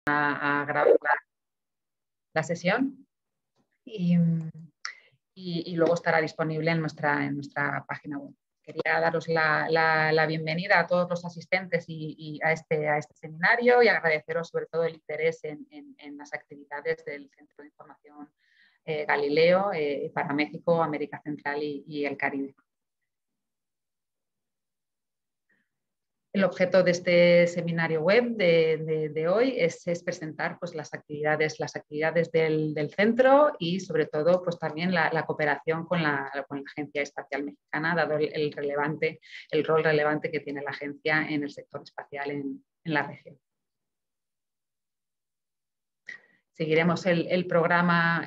a grabar la sesión y luego estará disponible en nuestra página web. Quería daros la bienvenida a todos los asistentes y a este seminario y agradeceros sobre todo el interés en las actividades del Centro de Información Galileo para México, América Central y el Caribe. El objeto de este seminario web de hoy es presentar pues, las actividades del centro y sobre todo pues, también la cooperación con la Agencia Espacial Mexicana, dado el rol relevante que tiene la agencia en el sector espacial en la región. Seguiremos el programa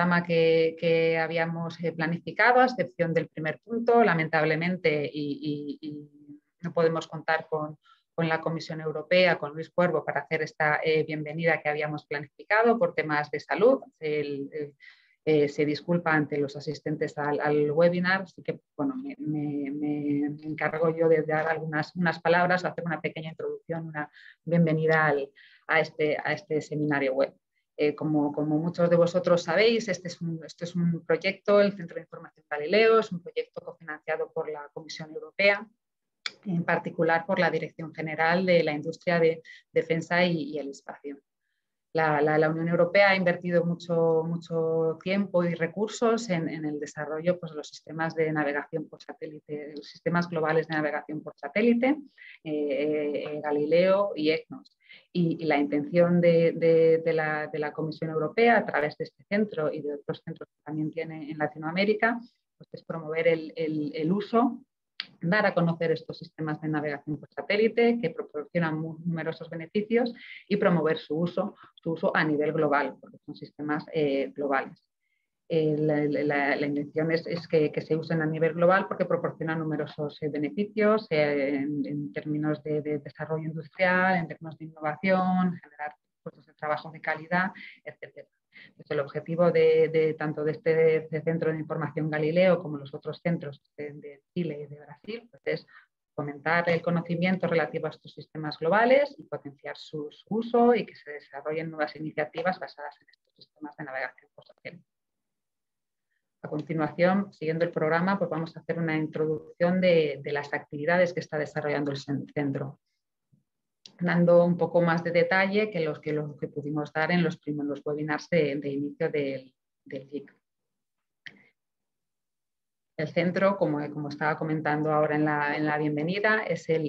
que habíamos planificado, a excepción del primer punto. Lamentablemente, y no podemos contar con la Comisión Europea, con Luis Cuervo, para hacer esta bienvenida que habíamos planificado por temas de salud. Se disculpa ante los asistentes al webinar, así que bueno, me encargo yo de dar unas palabras, hacer una pequeña introducción, una bienvenida a este seminario web. Como muchos de vosotros sabéis, este es un proyecto, el Centro de Información Galileo, es un proyecto cofinanciado por la Comisión Europea, en particular por la Dirección General de la Industria de Defensa y el Espacio. La Unión Europea ha invertido mucho tiempo y recursos en el desarrollo pues, de los sistemas de navegación por satélite, los sistemas globales de navegación por satélite, Galileo y EGNOS. Y la intención de la Comisión Europea, a través de este centro y de otros centros que también tiene en Latinoamérica, pues, es promover el uso, dar a conocer estos sistemas de navegación por satélite que proporcionan numerosos beneficios y promover su uso a nivel global, porque son sistemas globales. La intención es que se usen a nivel global porque proporcionan numerosos beneficios en términos de desarrollo industrial, en términos de innovación, generar puestos de trabajo de calidad, etc. Entonces, el objetivo tanto de este Centro de Información Galileo como los otros centros de Chile y de Brasil pues es fomentar el conocimiento relativo a estos sistemas globales y potenciar su uso y que se desarrollen nuevas iniciativas basadas en estos sistemas de navegación por satélite. A continuación, siguiendo el programa, pues vamos a hacer una introducción de las actividades que está desarrollando el centro, dando un poco más de detalle que los que pudimos dar en los primeros webinars de inicio del GIC. El centro, como estaba comentando ahora en la bienvenida,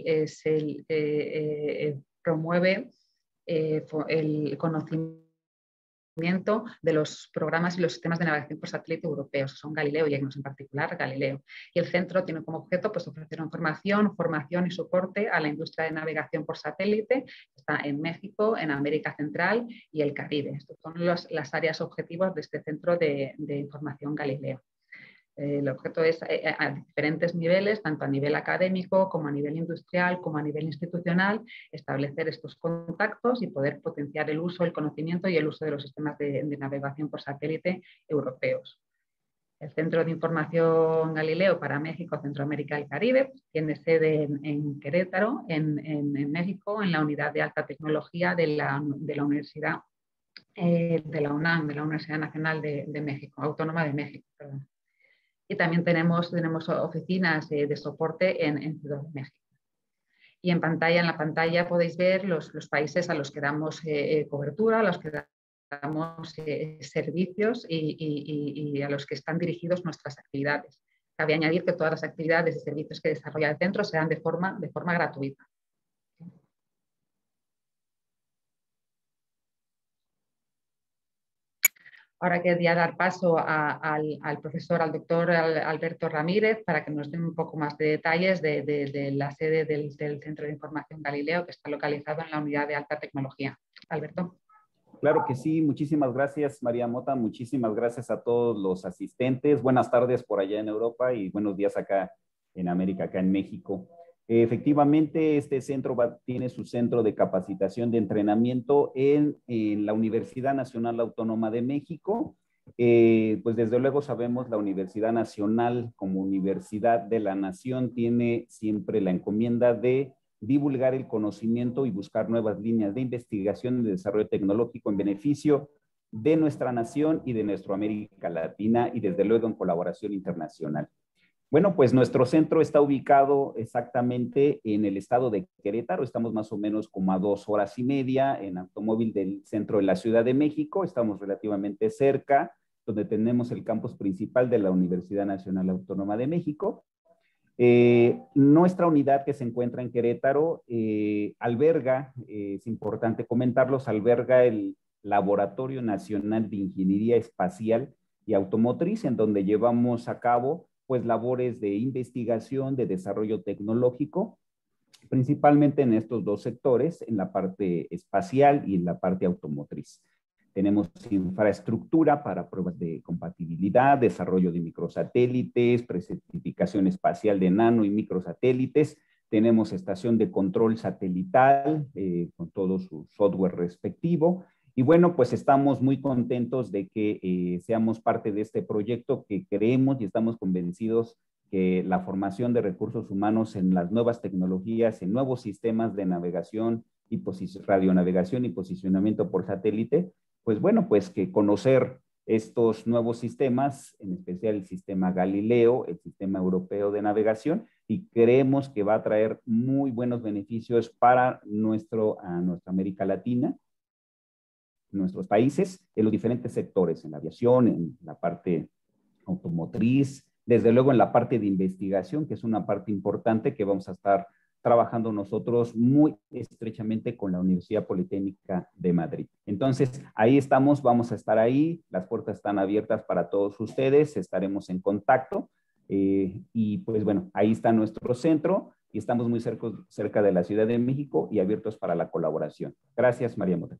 promueve el conocimiento de los programas y los sistemas de navegación por satélite europeos, son Galileo y EGNOS, en particular Galileo. Y el centro tiene como objeto pues, ofrecer información, formación y soporte a la industria de navegación por satélite, que está en México, en América Central y el Caribe. Estas son las áreas objetivos de este centro de información Galileo. El objeto es a diferentes niveles, tanto a nivel académico como a nivel industrial, como a nivel institucional, establecer estos contactos y poder potenciar el uso, el conocimiento y el uso de los sistemas de navegación por satélite europeos. El Centro de Información Galileo para México, Centroamérica y el Caribe tiene sede en Querétaro, en México, en la unidad de alta tecnología de la Universidad de la UNAM, de la Universidad Nacional de México, Autónoma de México, perdón. Y también tenemos oficinas de soporte en Ciudad de México. Y en la pantalla podéis ver los países a los que damos cobertura, a los que damos servicios y a los que están dirigidos nuestras actividades. Cabe añadir que todas las actividades y servicios que desarrolla el centro se dan de forma gratuita. Ahora quería dar paso al profesor, al doctor Alberto Ramírez, para que nos dé un poco más de detalles de la sede del Centro de Información Galileo, que está localizado en la unidad de alta tecnología. Alberto. Claro que sí, muchísimas gracias, María Mota, muchísimas gracias a todos los asistentes. Buenas tardes por allá en Europa y buenos días acá en América, acá en México. Efectivamente, este centro tiene su centro de capacitación de entrenamiento en la Universidad Nacional Autónoma de México. Pues desde luego sabemos, la Universidad Nacional como Universidad de la Nación tiene siempre la encomienda de divulgar el conocimiento y buscar nuevas líneas de investigación y de desarrollo tecnológico en beneficio de nuestra nación y de nuestra América Latina y desde luego en colaboración internacional. Bueno, pues nuestro centro está ubicado exactamente en el estado de Querétaro. Estamos más o menos como a 2 horas y media en automóvil del centro de la Ciudad de México. Estamos relativamente cerca, donde tenemos el campus principal de la Universidad Nacional Autónoma de México. Nuestra unidad que se encuentra en Querétaro alberga, es importante comentarlos, alberga el Laboratorio Nacional de Ingeniería Espacial y Automotriz, en donde llevamos a cabo pues labores de investigación, de desarrollo tecnológico, principalmente en estos dos sectores, en la parte espacial y en la parte automotriz. Tenemos infraestructura para pruebas de compatibilidad, desarrollo de microsatélites, precertificación espacial de nano y microsatélites. Tenemos estación de control satelital con todo su software respectivo. Y bueno, pues estamos muy contentos de que seamos parte de este proyecto que creemos y estamos convencidos que la formación de recursos humanos en las nuevas tecnologías, en nuevos sistemas de navegación y radionavegación y posicionamiento por satélite, pues bueno, pues que conocer estos nuevos sistemas, en especial el sistema Galileo, el sistema europeo de navegación, y creemos que va a traer muy buenos beneficios para nuestra América Latina, nuestros países, en los diferentes sectores, en la aviación, en la parte automotriz, desde luego en la parte de investigación, que es una parte importante que vamos a estar trabajando nosotros muy estrechamente con la Universidad Politécnica de Madrid. Entonces, ahí estamos, vamos a estar ahí, las puertas están abiertas para todos ustedes, estaremos en contacto y pues bueno, ahí está nuestro centro y estamos muy cerca de la Ciudad de México y abiertos para la colaboración. Gracias, María Mota.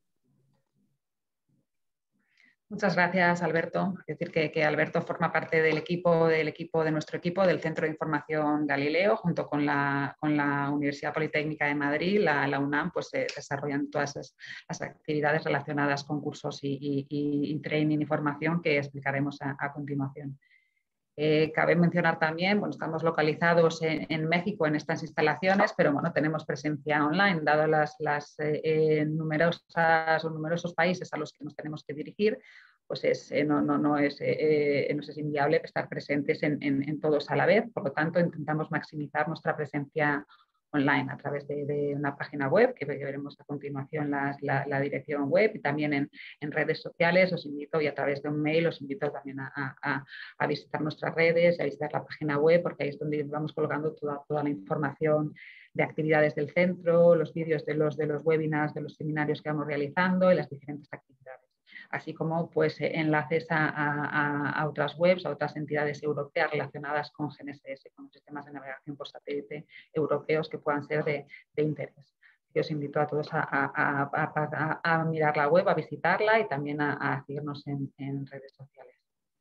Muchas gracias, Alberto. Es decir, que Alberto forma parte del equipo de nuestro equipo, del Centro de Información Galileo, junto con la Universidad Politécnica de Madrid, la UNAM, pues se desarrollan todas las actividades relacionadas con cursos y training y formación que explicaremos a continuación. Cabe mencionar también, bueno, estamos localizados en México en estas instalaciones, pero bueno, tenemos presencia online, dado los numerosos países a los que nos tenemos que dirigir, pues no es inviable estar presentes en todos a la vez. Por lo tanto, intentamos maximizar nuestra presencia online a través de una página web que veremos a continuación la dirección web, y también en redes sociales. Os invito, y a través de un mail os invito también a visitar nuestras redes, a visitar la página web, porque ahí es donde vamos colgando toda la información de actividades del centro, los vídeos de los webinars, de los seminarios que vamos realizando y las diferentes actividades, así como pues enlaces a otras webs, a otras entidades europeas relacionadas con GNSS, con los sistemas de navegación por satélite europeos que puedan ser de interés. Yo os invito a todos a mirar la web, a visitarla y también a seguirnos en redes sociales.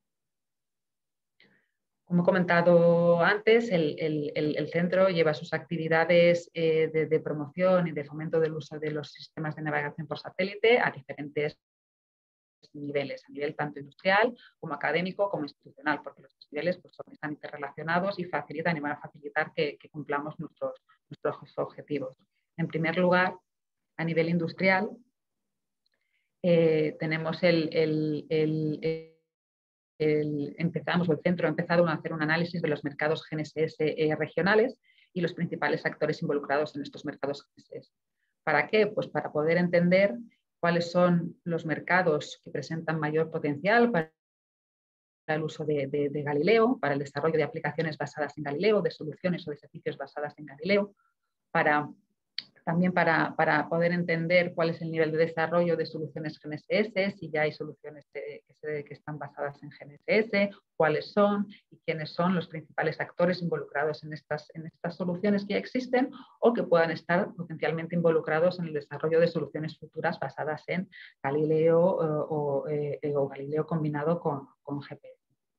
Como he comentado antes, el centro lleva sus actividades de promoción y de fomento del uso de los sistemas de navegación por satélite a diferentes niveles, a nivel tanto industrial como académico como institucional, porque los niveles pues, están interrelacionados y facilitan y van a facilitar que cumplamos nuestros objetivos. En primer lugar, a nivel industrial, tenemos el centro ha empezado a hacer un análisis de los mercados GNSS regionales y los principales actores involucrados en estos mercados GNSS. ¿Para qué? Pues para poder entender cuáles son los mercados que presentan mayor potencial para el uso de Galileo, para el desarrollo de aplicaciones basadas en Galileo, de soluciones o de servicios basadas en Galileo, también para poder entender cuál es el nivel de desarrollo de soluciones GNSS, si ya hay soluciones que están basadas en GNSS, cuáles son y quiénes son los principales actores involucrados en estas soluciones que ya existen o que puedan estar potencialmente involucrados en el desarrollo de soluciones futuras basadas en Galileo o Galileo combinado con GPS.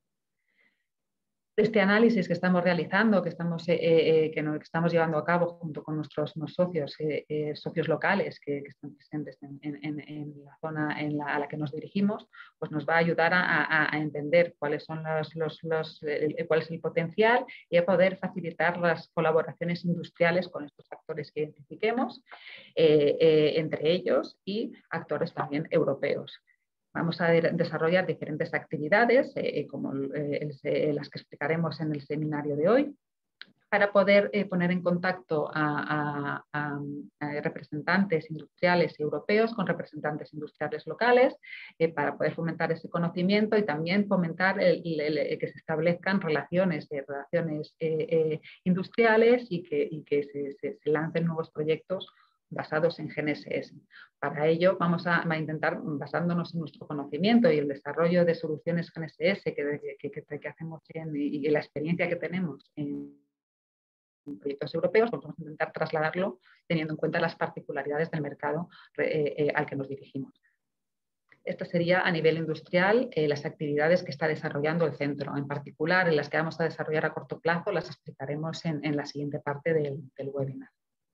Este análisis que estamos realizando, que estamos llevando a cabo junto con nuestros socios locales que están presentes en la zona a la que nos dirigimos, pues nos va a ayudar a entender cuáles son cuál es el potencial y a poder facilitar las colaboraciones industriales con estos actores que identifiquemos, entre ellos y actores también europeos. Vamos a desarrollar diferentes actividades, como las que explicaremos en el seminario de hoy, para poder poner en contacto a representantes industriales europeos con representantes industriales locales, para poder fomentar ese conocimiento y también fomentar que se establezcan relaciones industriales y que se lancen nuevos proyectos basados en GNSS. Para ello vamos a intentar, basándonos en nuestro conocimiento y el desarrollo de soluciones GNSS que hacemos y la experiencia que tenemos en proyectos europeos, pues vamos a intentar trasladarlo teniendo en cuenta las particularidades del mercado al que nos dirigimos. Esto sería a nivel industrial las actividades que está desarrollando el centro. En particular, en las que vamos a desarrollar a corto plazo, las explicaremos en la siguiente parte del webinar.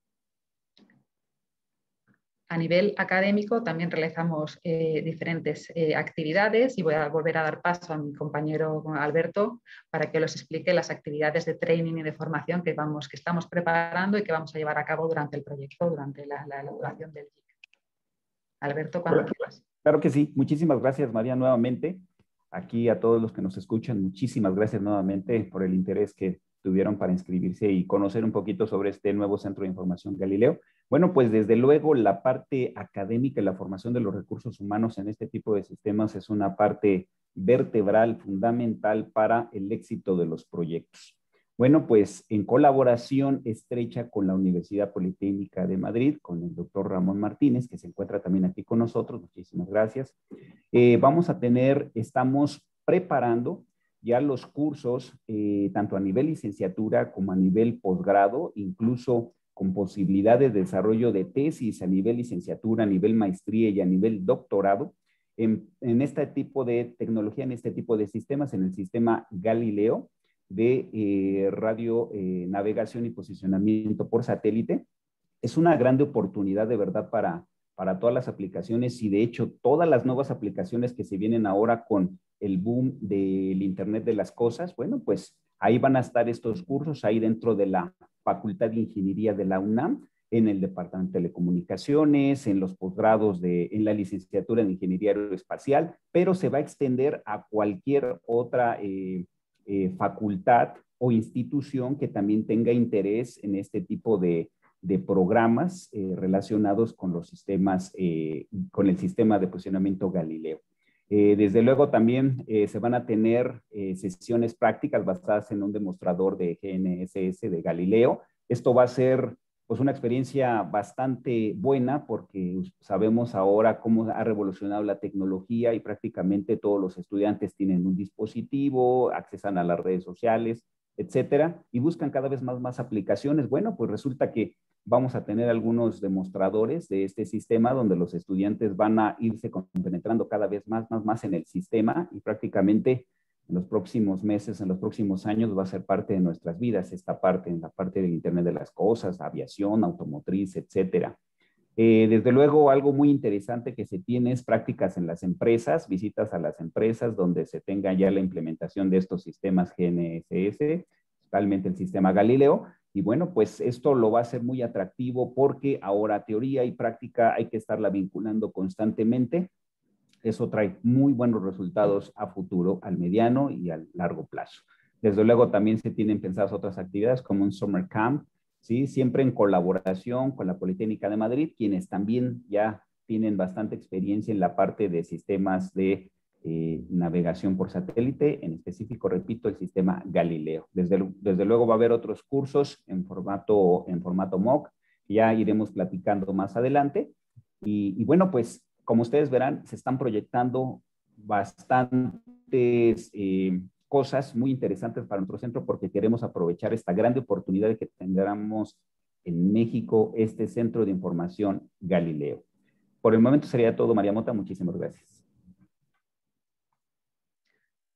A nivel académico también realizamos diferentes actividades y voy a volver a dar paso a mi compañero Alberto para que los explique las actividades de training y de formación que estamos preparando y que vamos a llevar a cabo durante el proyecto, durante la duración del GIC. Alberto, cuando quieras. Claro que sí. Muchísimas gracias, María, nuevamente. Aquí a todos los que nos escuchan, muchísimas gracias nuevamente por el interés que tuvieron para inscribirse y conocer un poquito sobre este nuevo Centro de Información Galileo. Bueno, pues desde luego la parte académica y la formación de los recursos humanos en este tipo de sistemas es una parte vertebral, fundamental para el éxito de los proyectos. Bueno, pues en colaboración estrecha con la Universidad Politécnica de Madrid, con el doctor Ramón Martínez, que se encuentra también aquí con nosotros, muchísimas gracias. Estamos preparando ya los cursos, tanto a nivel licenciatura como a nivel posgrado, incluso con posibilidad de desarrollo de tesis a nivel licenciatura, a nivel maestría y a nivel doctorado, en este tipo de tecnología, en este tipo de sistemas, en el sistema Galileo de radio, navegación y posicionamiento por satélite. Es una grande oportunidad de verdad para todas las aplicaciones y de hecho todas las nuevas aplicaciones que se vienen ahora con el boom del Internet de las Cosas, bueno, pues ahí van a estar estos cursos, ahí dentro de la Facultad de Ingeniería de la UNAM, en el Departamento de Telecomunicaciones, en los posgrados en la licenciatura en Ingeniería Aeroespacial, pero se va a extender a cualquier otra facultad o institución que también tenga interés en este tipo de programas relacionados con los sistemas, con el sistema de posicionamiento Galileo. Desde luego también se van a tener sesiones prácticas basadas en un demostrador de GNSS de Galileo. Esto va a ser pues una experiencia bastante buena porque sabemos ahora cómo ha revolucionado la tecnología y prácticamente todos los estudiantes tienen un dispositivo, accesan a las redes sociales, etcétera, y buscan cada vez más aplicaciones. Bueno, pues resulta que vamos a tener algunos demostradores de este sistema donde los estudiantes van a irse compenetrando cada vez más en el sistema y prácticamente en los próximos meses, en los próximos años va a ser parte de nuestras vidas esta parte, en la parte del Internet de las Cosas, aviación, automotriz, etcétera. Desde luego, algo muy interesante que se tiene es prácticas en las empresas, visitas a las empresas donde se tenga ya la implementación de estos sistemas GNSS, principalmente el sistema Galileo. Y bueno, pues esto lo va a hacer muy atractivo porque ahora teoría y práctica hay que estarla vinculando constantemente. Eso trae muy buenos resultados a futuro, al mediano y al largo plazo. Desde luego también se tienen pensadas otras actividades como un summer camp, ¿sí? Siempre en colaboración con la Politécnica de Madrid, quienes también ya tienen bastante experiencia en la parte de sistemas de navegación por satélite, en específico, repito, el sistema Galileo. Desde luego va a haber otros cursos en formato MOOC, que ya iremos platicando más adelante. Y bueno, pues como ustedes verán, se están proyectando bastantes cosas muy interesantes para nuestro centro porque queremos aprovechar esta grande oportunidad de que tengamos en México este Centro de Información Galileo. Por el momento sería todo, María Mota. Muchísimas gracias.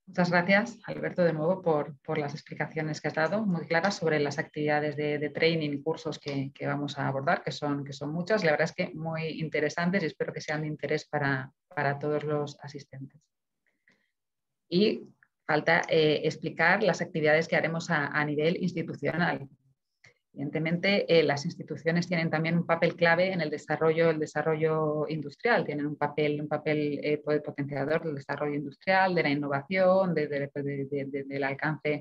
Muchas gracias, Alberto, de nuevo por las explicaciones que has dado, muy claras sobre las actividades de training y cursos que vamos a abordar, que son muchas. La verdad es que muy interesantes y espero que sean de interés para todos los asistentes. Y falta explicar las actividades que haremos a nivel institucional. Evidentemente, las instituciones tienen también un papel clave en el desarrollo industrial, tienen un papel potenciador del desarrollo industrial, de la innovación, del alcance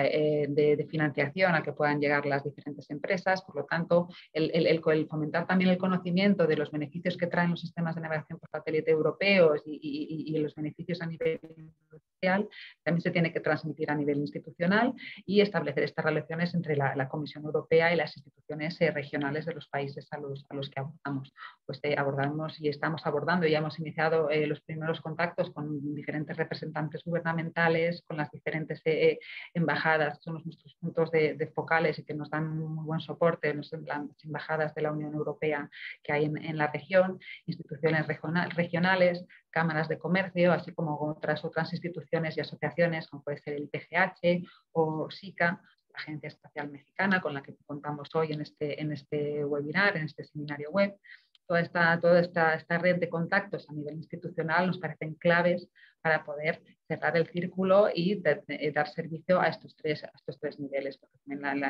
de financiación al que puedan llegar las diferentes empresas. Por lo tanto, el fomentar también el conocimiento de los beneficios que traen los sistemas de navegación por satélite europeos y los beneficios a nivel industrial también se tiene que transmitir a nivel institucional y establecer estas relaciones entre la Comisión Europea y las instituciones regionales de los países a los que abordamos. Pues abordamos y estamos abordando, ya hemos iniciado los primeros contactos con diferentes representantes gubernamentales, con las diferentes embajadas, que son nuestros puntos de focales y que nos dan muy buen soporte, las embajadas de la Unión Europea que hay en la región, instituciones regionales, cámaras de comercio, así como otras instituciones y asociaciones, como puede ser el IPGH o SICA, la Agencia Espacial Mexicana, con la que contamos hoy en este webinar, en este seminario web. Toda esta red de contactos a nivel institucional nos parecen claves para poder cerrar el círculo y dar servicio a estos tres niveles, porque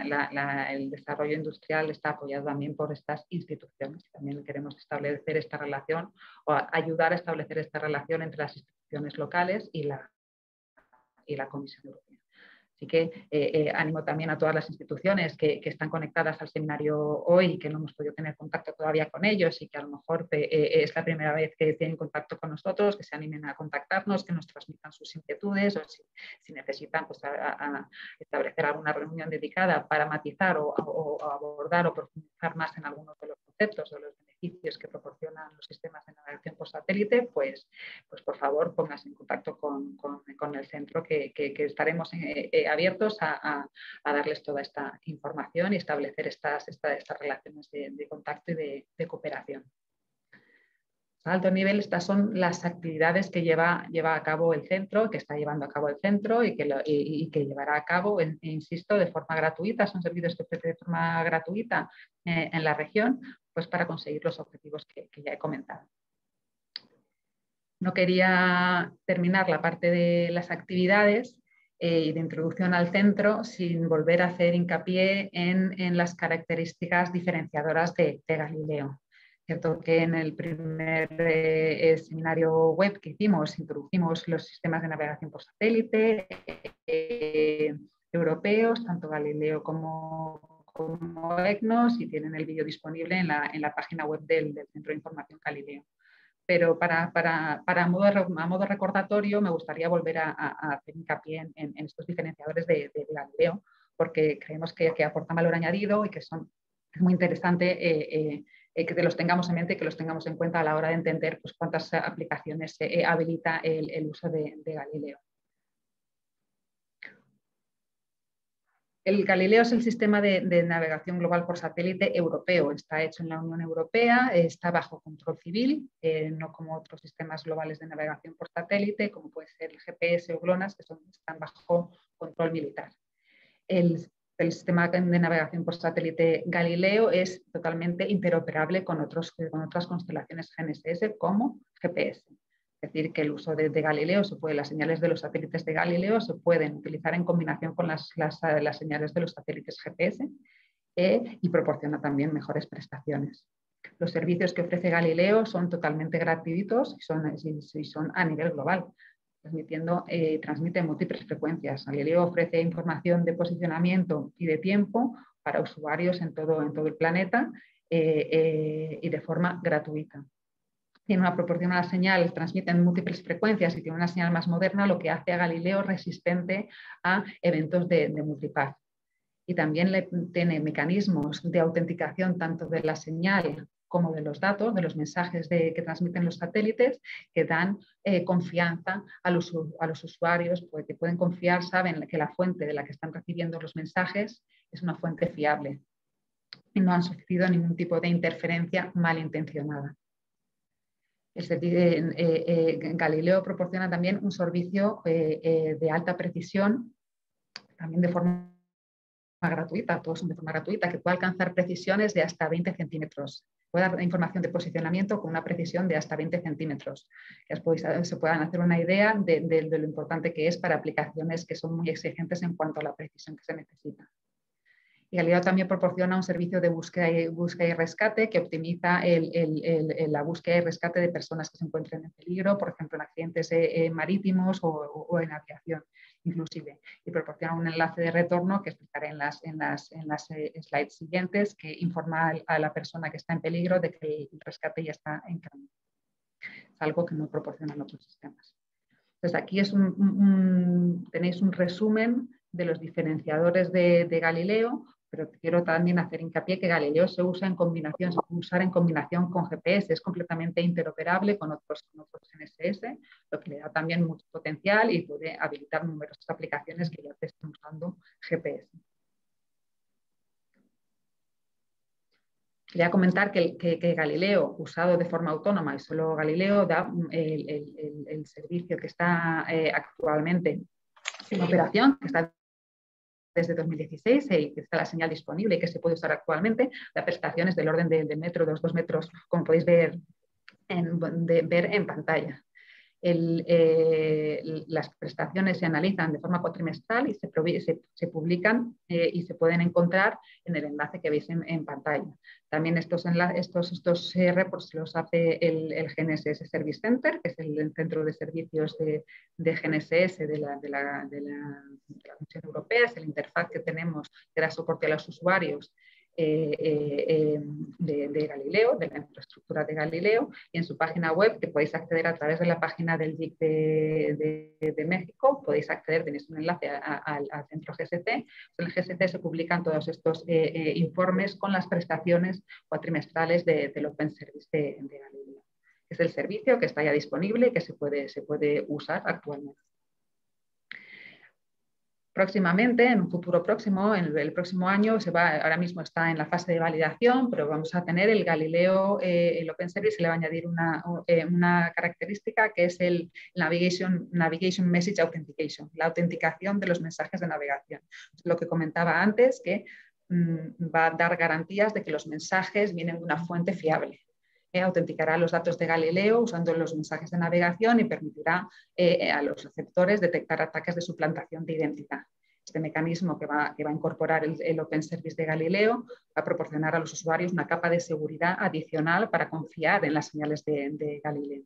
el desarrollo industrial está apoyado también por estas instituciones. También queremos establecer esta relación o ayudar a establecer esta relación entre las instituciones locales y la Comisión Europea. Así que animo también a todas las instituciones que están conectadas al seminario hoy y que no hemos podido tener contacto todavía con ellos y que a lo mejor es la primera vez que tienen contacto con nosotros, que se animen a contactarnos, que nos transmitan sus inquietudes o si necesitan pues, a establecer alguna reunión dedicada para matizar o abordar o profundizar más en algunos de los conceptos o los beneficios que proporcionan los sistemas de navegación por satélite, pues por favor pónganse en contacto con el centro que estaremos abiertos a darles toda esta información y establecer estas relaciones de contacto y de cooperación. A alto nivel, estas son las actividades que lleva a cabo el centro, que está llevando a cabo el centro y que llevará a cabo, insisto, de forma gratuita. Son servicios que ofrece de forma gratuita en la región, pues para conseguir los objetivos que ya he comentado. No quería terminar la parte de las actividades y de introducción al centro sin volver a hacer hincapié en las características diferenciadoras de Galileo. Cierto que en el primer seminario web que hicimos introdujimos los sistemas de navegación por satélite europeos, tanto Galileo como EGNOS, y tienen el vídeo disponible en la página web del Centro de Información Galileo. Pero a modo recordatorio me gustaría volver a hacer hincapié en estos diferenciadores de Galileo, porque creemos que aportan valor añadido y que es muy interesante que los tengamos en mente y que los tengamos en cuenta a la hora de entender pues, cuántas aplicaciones habilita el uso de Galileo. El Galileo es el sistema de navegación global por satélite europeo. Está hecho en la Unión Europea, está bajo control civil, no como otros sistemas globales de navegación por satélite, como puede ser el GPS o GLONASS, que están bajo control militar. El sistema de navegación por satélite Galileo es totalmente interoperable con otras constelaciones GNSS como GPS. Es decir, que el uso de Galileo las señales de los satélites de Galileo se pueden utilizar en combinación con las señales de los satélites GPS y proporciona también mejores prestaciones. Los servicios que ofrece Galileo son totalmente gratuitos y son a nivel global. Transmite múltiples frecuencias. Galileo ofrece información de posicionamiento y de tiempo para usuarios en todo el planeta y de forma gratuita. Tiene una proporción a la señal, transmite en múltiples frecuencias y tiene una señal más moderna, lo que hace a Galileo resistente a eventos de multipath. Y también tiene mecanismos de autenticación tanto de la señal como de los datos, de los mensajes que transmiten los satélites, que dan confianza a los usuarios, porque pueden confiar, saben que la fuente de la que están recibiendo los mensajes es una fuente fiable y no han sufrido ningún tipo de interferencia malintencionada. Galileo proporciona también un servicio de alta precisión, también de forma gratuita, todos son de forma gratuita, que puede alcanzar precisiones de hasta 20 centímetros. Puede dar información de posicionamiento con una precisión de hasta 20 centímetros. Se puedan hacer una idea de lo importante que es para aplicaciones que son muy exigentes en cuanto a la precisión que se necesita. Y Galileo también proporciona un servicio de búsqueda y rescate que optimiza la búsqueda y rescate de personas que se encuentren en peligro, por ejemplo, en accidentes marítimos o en aviación, inclusive. Y proporciona un enlace de retorno que explicaré en las slides siguientes, que informa a la persona que está en peligro de que el rescate ya está en camino. Es algo que no proporcionan otros sistemas. Entonces, aquí tenéis un resumen de los diferenciadores de Galileo, pero quiero también hacer hincapié que Galileo se usa en combinación, se puede usar en combinación con GPS, es completamente interoperable con otros GNSS, lo que le da también mucho potencial y puede habilitar numerosas aplicaciones que ya están usando GPS. Quería comentar que Galileo, usado de forma autónoma y solo Galileo, da el servicio que está actualmente en operación, que está desde 2016 y que está la señal disponible y que se puede usar actualmente, da prestaciones del orden de metro, 2 metros, como podéis ver en pantalla. Las prestaciones se analizan de forma cuatrimestral y se publican y se pueden encontrar en el enlace que veis en pantalla. También estos reports los hace el GNSS Service Center, que es el centro de servicios de GNSS de la Comisión Europea, es el interfaz que tenemos que da soporte a los usuarios de Galileo, de la infraestructura de Galileo, y en su página web, que podéis acceder a través de la página del DIC de México, podéis acceder, tenéis un enlace al centro GSC. En el GSC se publican todos estos informes con las prestaciones cuatrimestrales del Open Service de Galileo. Es el servicio que está ya disponible y que se puede usar actualmente. Próximamente, en un futuro próximo, en el próximo año, ahora mismo está en la fase de validación, pero vamos a tener el Galileo, el Open Service, se le va a añadir una característica que es el Navigation Message Authentication, la autenticación de los mensajes de navegación. Lo que comentaba antes, que va a dar garantías de que los mensajes vienen de una fuente fiable. Autenticará los datos de Galileo usando los mensajes de navegación y permitirá a los receptores detectar ataques de suplantación de identidad. Este mecanismo que va a incorporar el Open Service de Galileo va a proporcionar a los usuarios una capa de seguridad adicional para confiar en las señales de Galileo.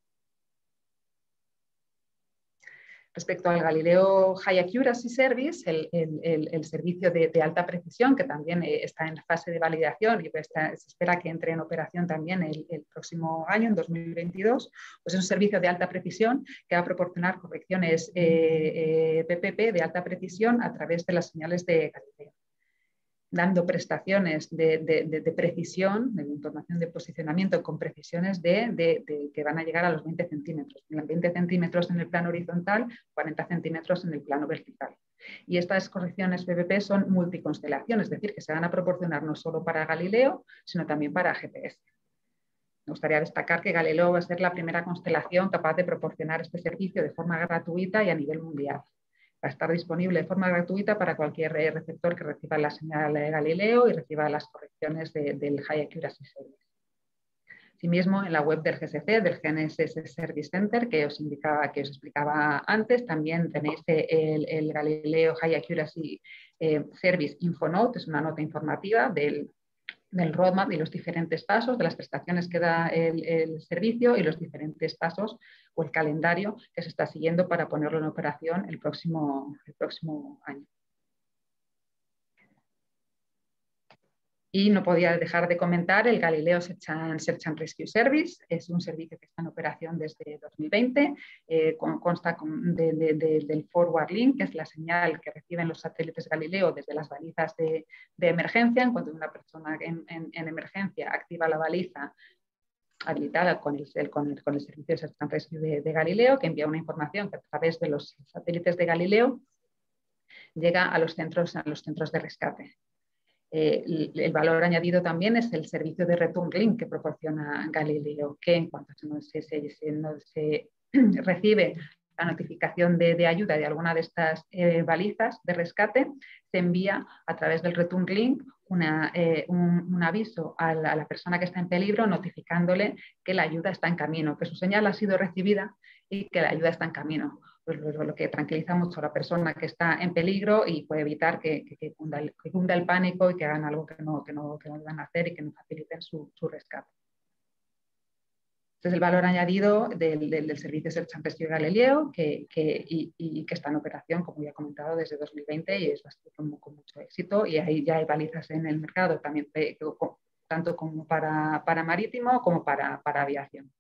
Respecto al Galileo High Accuracy Service, el servicio de alta precisión, que también está en fase de validación y se espera que entre en operación también el próximo año, en 2022, pues es un servicio de alta precisión que va a proporcionar correcciones PPP de alta precisión a través de las señales de Galileo, dando prestaciones de precisión, de información de posicionamiento con precisiones que van a llegar a los 20 centímetros. 20 centímetros en el plano horizontal, 40 centímetros en el plano vertical. Y estas correcciones PPP son multiconstelaciones, es decir, que se van a proporcionar no solo para Galileo, sino también para GPS. Me gustaría destacar que Galileo va a ser la primera constelación capaz de proporcionar este servicio de forma gratuita y a nivel mundial. Va a estar disponible de forma gratuita para cualquier receptor que reciba la señal de Galileo y reciba las correcciones del High Accuracy Service. Asimismo, en la web del GSC, del GNSS Service Center, que os explicaba antes, también tenéis el Galileo High Accuracy Service Infonote, es una nota informativa del roadmap y los diferentes pasos de las prestaciones que da el servicio y los diferentes pasos o el calendario que se está siguiendo para ponerlo en operación el próximo año. Y no podía dejar de comentar el Galileo Search and Rescue Service. Es un servicio que está en operación desde 2020. Consta del Forward Link, que es la señal que reciben los satélites Galileo desde las balizas de emergencia. En cuanto una persona en emergencia activa la baliza habilitada con el servicio de Search and Rescue de Galileo, que envía una información que a través de los satélites de Galileo llega a los centros de rescate. El valor añadido también es el servicio de return link que proporciona Galileo, que en cuanto se recibe la notificación de ayuda de alguna de estas balizas de rescate, se envía a través del return link un aviso a la persona que está en peligro, notificándole que la ayuda está en camino, que su señal ha sido recibida y que la ayuda está en camino. Pues lo que tranquiliza mucho a la persona que está en peligro y puede evitar que cunda el pánico y que hagan algo que no van a hacer y que no faciliten su rescate. Este es el valor añadido del servicio Search and Rescue Galileo y que está en operación, como ya he comentado, desde 2020 y es bastante con mucho éxito. Y ahí ya hay balizas en el mercado, también, tanto como para marítimo como para aviación.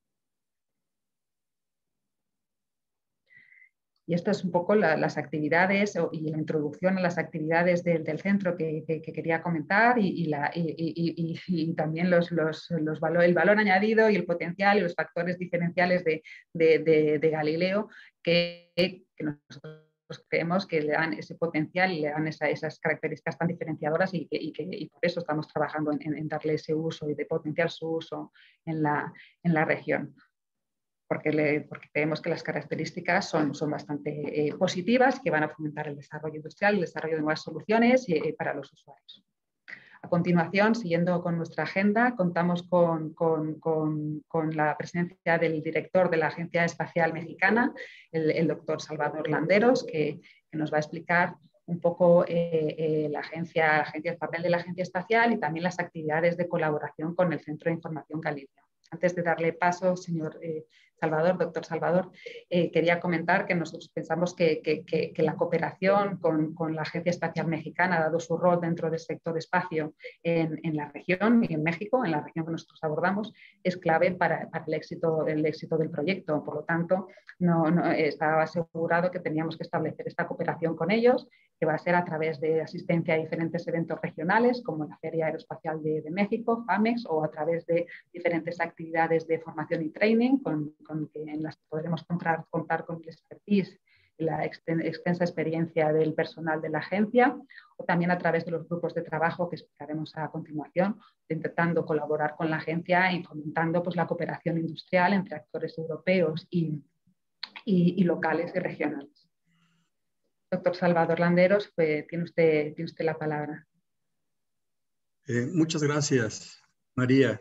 Y esto es un poco las actividades y la introducción a las actividades del centro que quería comentar y también el valor añadido y el potencial y los factores diferenciales de Galileo que nosotros creemos que le dan ese potencial y le dan esas características tan diferenciadoras y por eso estamos trabajando en darle ese uso y de potenciar su uso en la región. Porque creemos que las características son bastante positivas, que van a fomentar el desarrollo industrial, el desarrollo de nuevas soluciones para los usuarios. A continuación, siguiendo con nuestra agenda, contamos con la presencia del director de la Agencia Espacial Mexicana, el doctor Salvador Landeros, que nos va a explicar un poco el papel de la Agencia Espacial y también las actividades de colaboración con el Centro de Información Galileo. Antes de darle paso, señor Salvador, doctor Salvador, quería comentar que nosotros pensamos que la cooperación con la Agencia Espacial Mexicana, dado su rol dentro del sector espacio en la región y en México, en la región que nosotros abordamos, es clave para el éxito del proyecto. Por lo tanto, estaba asegurado que teníamos que establecer esta cooperación con ellos, que va a ser a través de asistencia a diferentes eventos regionales, como la Feria Aeroespacial de México, FAMEX, o a través de diferentes actividades de formación y training, en las que podremos contar con el expertise y la extensa experiencia del personal de la agencia, o también a través de los grupos de trabajo que explicaremos a continuación, intentando colaborar con la agencia y fomentando la cooperación industrial entre actores europeos y locales y regionales. Doctor Salvador Landeros, tiene usted la palabra. Muchas gracias, María.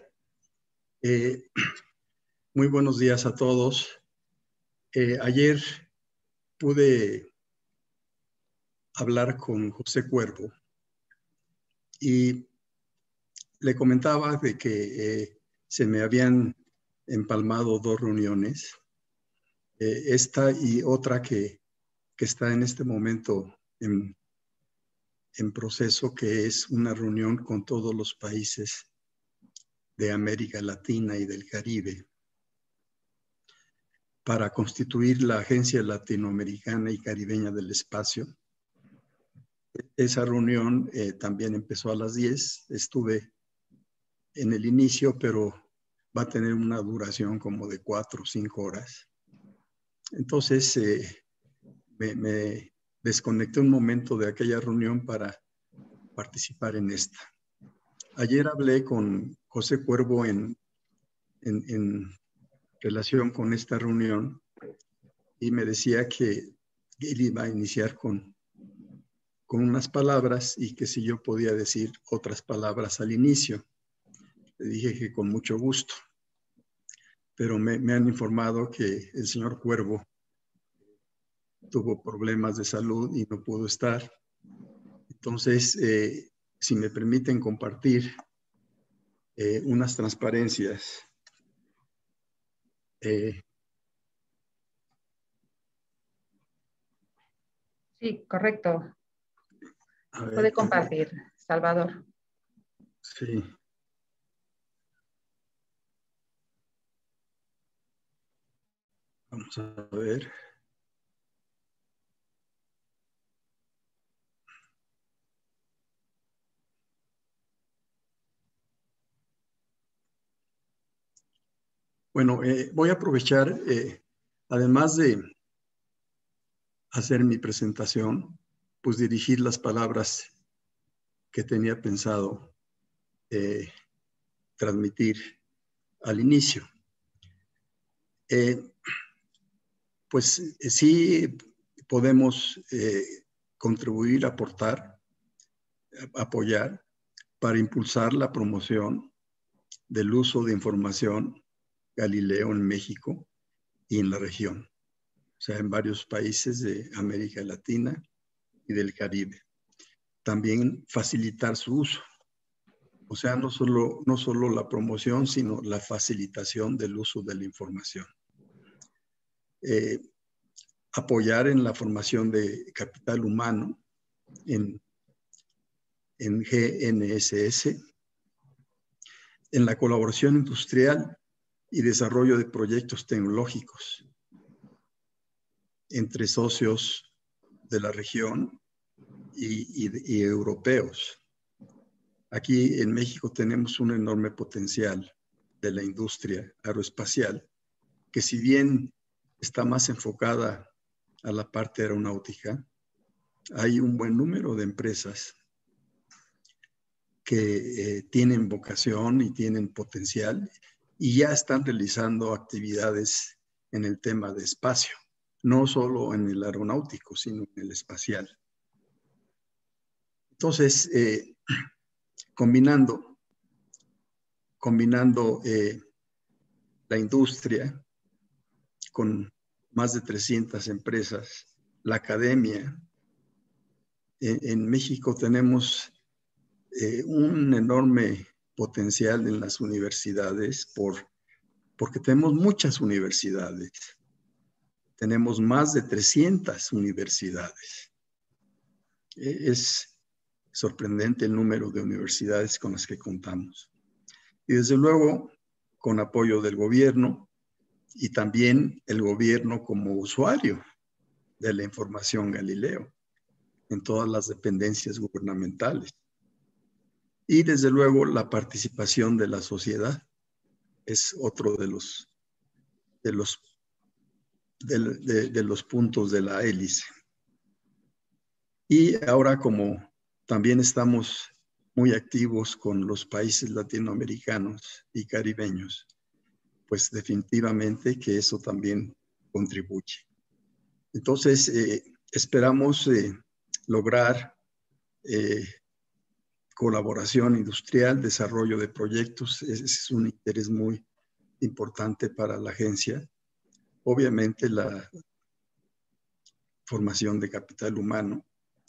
Muy buenos días a todos. Ayer pude hablar con José Cuervo y le comentaba de que se me habían empalmado 2 reuniones, esta y otra que está en este momento en proceso, que es una reunión con todos los países de América Latina y del Caribe para constituir la Agencia Latinoamericana y Caribeña del Espacio. Esa reunión también empezó a las 10. Estuve en el inicio, pero va a tener una duración como de 4 o 5 horas. Entonces, me desconecté un momento de aquella reunión para participar en esta. Ayer hablé con José Cuervo en relación con esta reunión y me decía que él iba a iniciar con unas palabras y que si yo podía decir otras palabras al inicio. Le dije que con mucho gusto, pero me han informado que el señor Cuervo tuvo problemas de salud y no pudo estar. Entonces, si me permiten compartir unas transparencias. Sí, correcto. Ver, puede compartir, Salvador. Sí. Vamos a ver. Bueno, voy a aprovechar, además de hacer mi presentación, pues dirigir las palabras que tenía pensado transmitir al inicio. Pues sí podemos contribuir, aportar, apoyar para impulsar la promoción del uso de información Galileo en México y en la región, o sea, en varios países de América Latina y del Caribe. También facilitar su uso, o sea, no solo la promoción, sino la facilitación del uso de la información. Apoyar en la formación de capital humano en GNSS, en la colaboración industrial y desarrollo de proyectos tecnológicos entre socios de la región y europeos. Aquí en México tenemos un enorme potencial de la industria aeroespacial, que si bien está más enfocada a la parte aeronáutica, hay un buen número de empresas que tienen vocación y tienen potencial y ya están realizando actividades en el tema de espacio, no solo en el aeronáutico, sino en el espacial. Entonces, combinando la industria con más de 300 empresas, la academia. En México tenemos un enorme potencial en las universidades porque tenemos muchas universidades. Tenemos más de 300 universidades. Es sorprendente el número de universidades con las que contamos. Y desde luego, con apoyo del gobierno y también el gobierno como usuario de la información Galileo en todas las dependencias gubernamentales. Y desde luego la participación de la sociedad es otro de los puntos de la hélice. Y ahora, como también estamos muy activos con los países latinoamericanos y caribeños, pues definitivamente que eso también contribuye. Entonces, esperamos lograr colaboración industrial, desarrollo de proyectos. Ese es un interés muy importante para la agencia. Obviamente la formación de capital humano.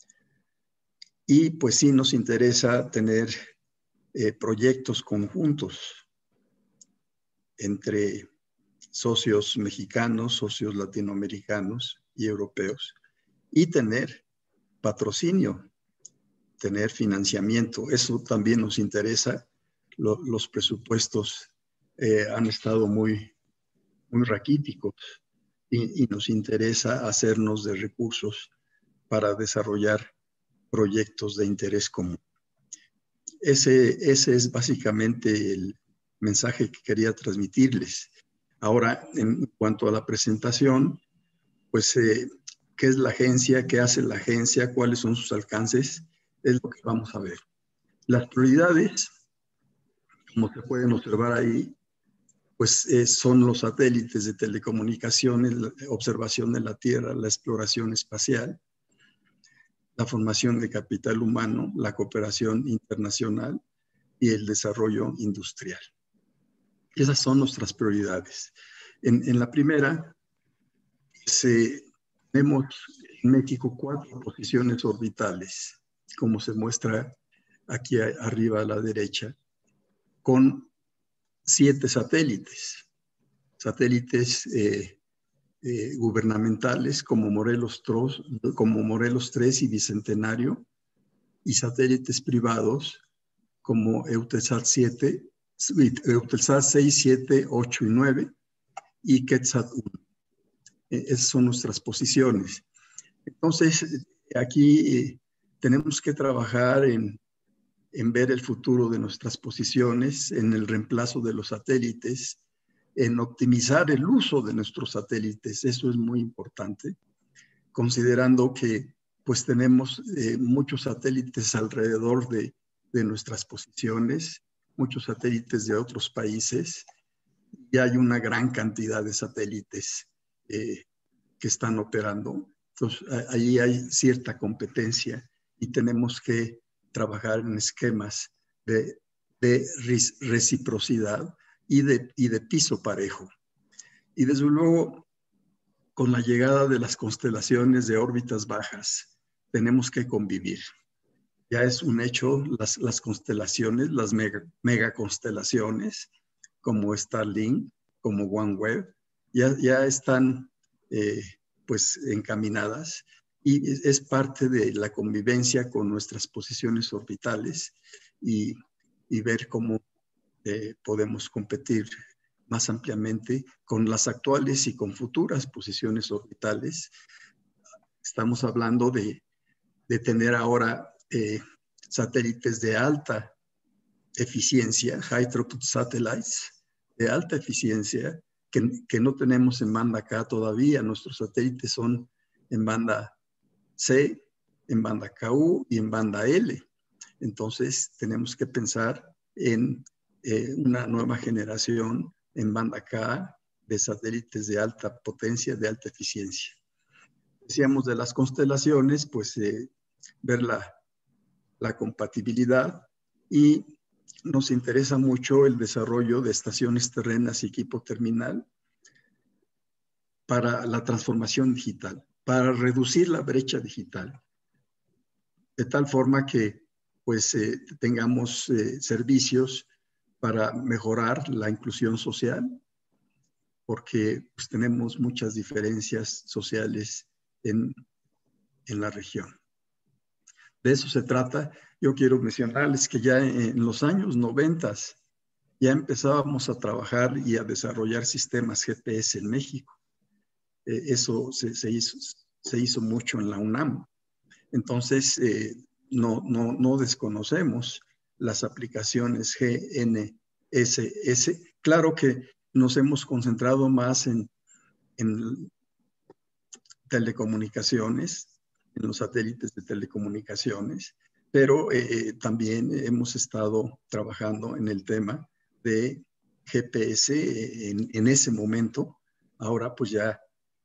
Y pues sí nos interesa tener proyectos conjuntos entre socios mexicanos, socios latinoamericanos y europeos, y tener patrocinio, tener financiamiento. Eso también nos interesa. Los presupuestos han estado muy raquíticos y nos interesa hacernos de recursos para desarrollar proyectos de interés común. Ese es básicamente el mensaje que quería transmitirles. Ahora, en cuanto a la presentación, pues, ¿qué es la agencia? ¿Qué hace la agencia? ¿Cuáles son sus alcances? Es lo que vamos a ver. Las prioridades, como se pueden observar ahí, pues son los satélites de telecomunicaciones, la observación de la Tierra, la exploración espacial, la formación de capital humano, la cooperación internacional y el desarrollo industrial. Esas son nuestras prioridades. En la primera, tenemos en México 4 posiciones orbitales, como se muestra aquí arriba a la derecha, con 7 satélites. Satélites gubernamentales como Morelos 3 y Bicentenario, y satélites privados como Eutelsat 6, 7, 8 y 9 y KETSAT 1. Esas son nuestras posiciones. Entonces, aquí tenemos que trabajar en ver el futuro de nuestras posiciones, en el reemplazo de los satélites, en optimizar el uso de nuestros satélites. Eso es muy importante, considerando que pues tenemos muchos satélites alrededor de nuestras posiciones, muchos satélites de otros países, y hay una gran cantidad de satélites que están operando. Entonces, ahí hay cierta competencia y tenemos que trabajar en esquemas de reciprocidad y de piso parejo. Y desde luego, con la llegada de las constelaciones de órbitas bajas, tenemos que convivir. Ya es un hecho, las constelaciones, las megaconstelaciones, como Starlink, como OneWeb, ya están pues encaminadas, y es parte de la convivencia con nuestras posiciones orbitales y ver cómo podemos competir más ampliamente con las actuales y con futuras posiciones orbitales. Estamos hablando de tener ahora satélites de alta eficiencia, high throughput satellites, de alta eficiencia, que no tenemos en banda K todavía. Nuestros satélites son en banda C, en banda KU y en banda L. Entonces tenemos que pensar en una nueva generación en banda K de satélites de alta potencia, de alta eficiencia. Decíamos de las constelaciones, pues ver la compatibilidad, y nos interesa mucho el desarrollo de estaciones terrenas y equipo terminal para la transformación digital, para reducir la brecha digital, de tal forma que pues tengamos servicios para mejorar la inclusión social, porque pues, tenemos muchas diferencias sociales en la región. De eso se trata. Yo quiero mencionarles que ya en los años 90 ya empezábamos a trabajar y a desarrollar sistemas GPS en México. Eso se hizo mucho en la UNAM. Entonces, no desconocemos las aplicaciones GNSS. Claro que nos hemos concentrado más en telecomunicaciones, en los satélites de telecomunicaciones, pero también hemos estado trabajando en el tema de GPS en ese momento. Ahora pues ya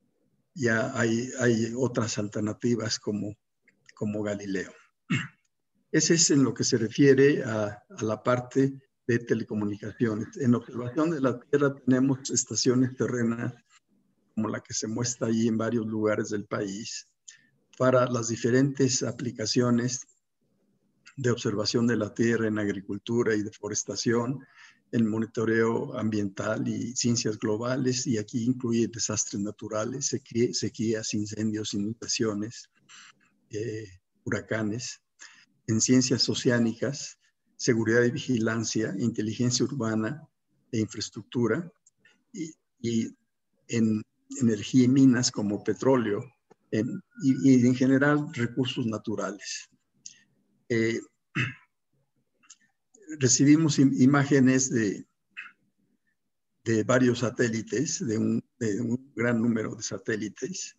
hay otras alternativas como Galileo. Ese es en lo que se refiere a la parte de telecomunicaciones. En observación de la Tierra tenemos estaciones terrenas como la que se muestra ahí en varios lugares del país, para las diferentes aplicaciones de observación de la tierra en agricultura y deforestación, el monitoreo ambiental y ciencias globales, y aquí incluye desastres naturales, sequías, incendios, inundaciones, huracanes, en ciencias oceánicas, seguridad y vigilancia, inteligencia urbana e infraestructura, y en energía y minas como petróleo, y en general recursos naturales. Recibimos imágenes de varios satélites, de un gran número de satélites,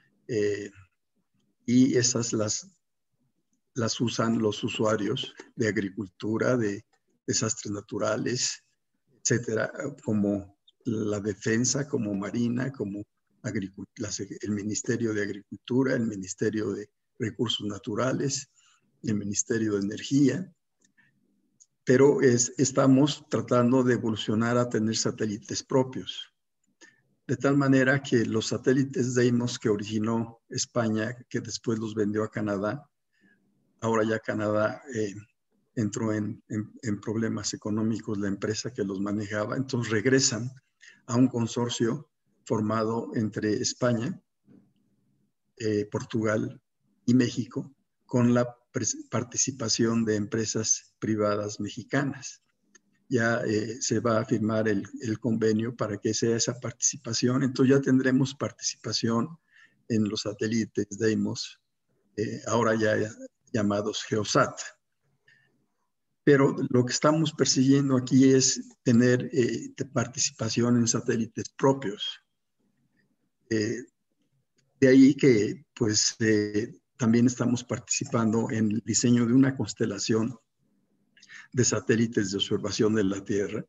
y esas las usan los usuarios de agricultura, de desastres naturales, etcétera, como la defensa, como marina, como el Ministerio de Agricultura, el Ministerio de Recursos Naturales, el Ministerio de Energía, pero estamos tratando de evolucionar a tener satélites propios, de tal manera que los satélites Deimos que originó España, que después los vendió a Canadá, ahora ya Canadá entró en problemas económicos la empresa que los manejaba, entonces regresan a un consorcio formado entre España, Portugal y México, con la participación de empresas privadas mexicanas. Ya se va a firmar el convenio para que sea esa participación, entonces ya tendremos participación en los satélites Deimos, ahora ya llamados Geosat. Pero lo que estamos persiguiendo aquí es tener participación en satélites propios. De ahí que pues también estamos participando en el diseño de una constelación de satélites de observación de la Tierra.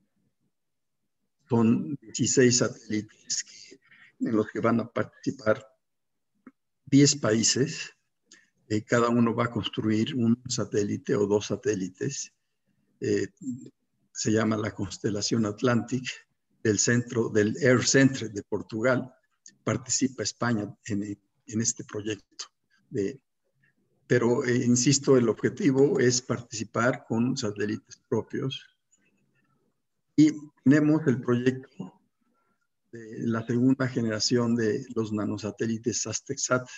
Son 16 satélites en los que van a participar 10 países. Cada uno va a construir un satélite o 2 satélites. Se llama la constelación Atlantic del Air Centre de Portugal. Participa España en este proyecto. Pero, insisto, el objetivo es participar con satélites propios. Y tenemos el proyecto de la segunda generación de los nanosatélites ASTECSAT,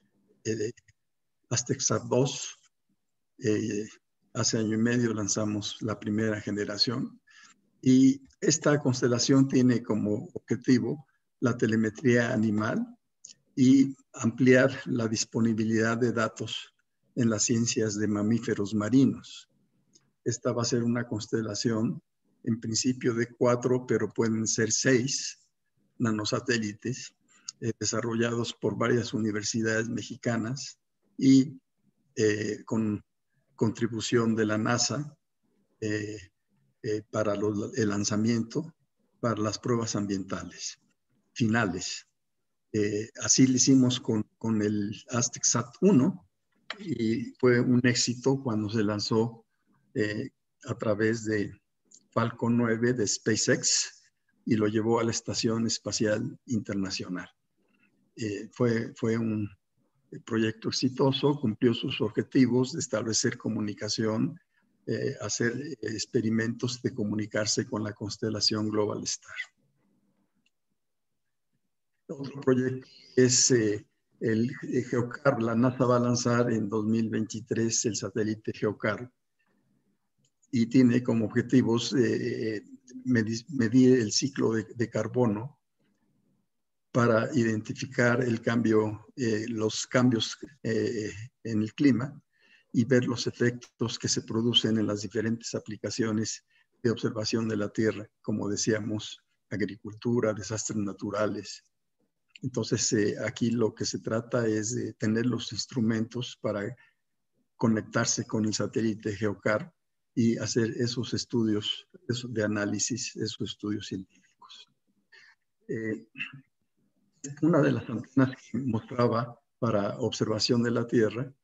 ASTECSAT 2. Hace año y medio lanzamos la primera generación. Y esta constelación tiene como objetivo la telemetría animal y ampliar la disponibilidad de datos en las ciencias de mamíferos marinos. Esta va a ser una constelación en principio de 4, pero pueden ser 6 nanosatélites desarrollados por varias universidades mexicanas y con contribución de la NASA para el lanzamiento, para las pruebas ambientales finales. Así lo hicimos con el ASTECSAT 1 y fue un éxito cuando se lanzó a través de Falcon 9 de SpaceX y lo llevó a la Estación Espacial Internacional. Fue un proyecto exitoso, cumplió sus objetivos de establecer comunicación, hacer experimentos de comunicarse con la constelación Global Star. Otro proyecto es el GeoCar. La NASA va a lanzar en 2023 el satélite GeoCar y tiene como objetivos medir el ciclo de carbono para identificar los cambios en el clima y ver los efectos que se producen en las diferentes aplicaciones de observación de la Tierra, como decíamos, agricultura, desastres naturales. Entonces, aquí lo que se trata es de tener los instrumentos para conectarse con el satélite GeoCar y hacer esos estudios de análisis, esos estudios científicos. Una de las antenas que mostraba para observación de la Tierra,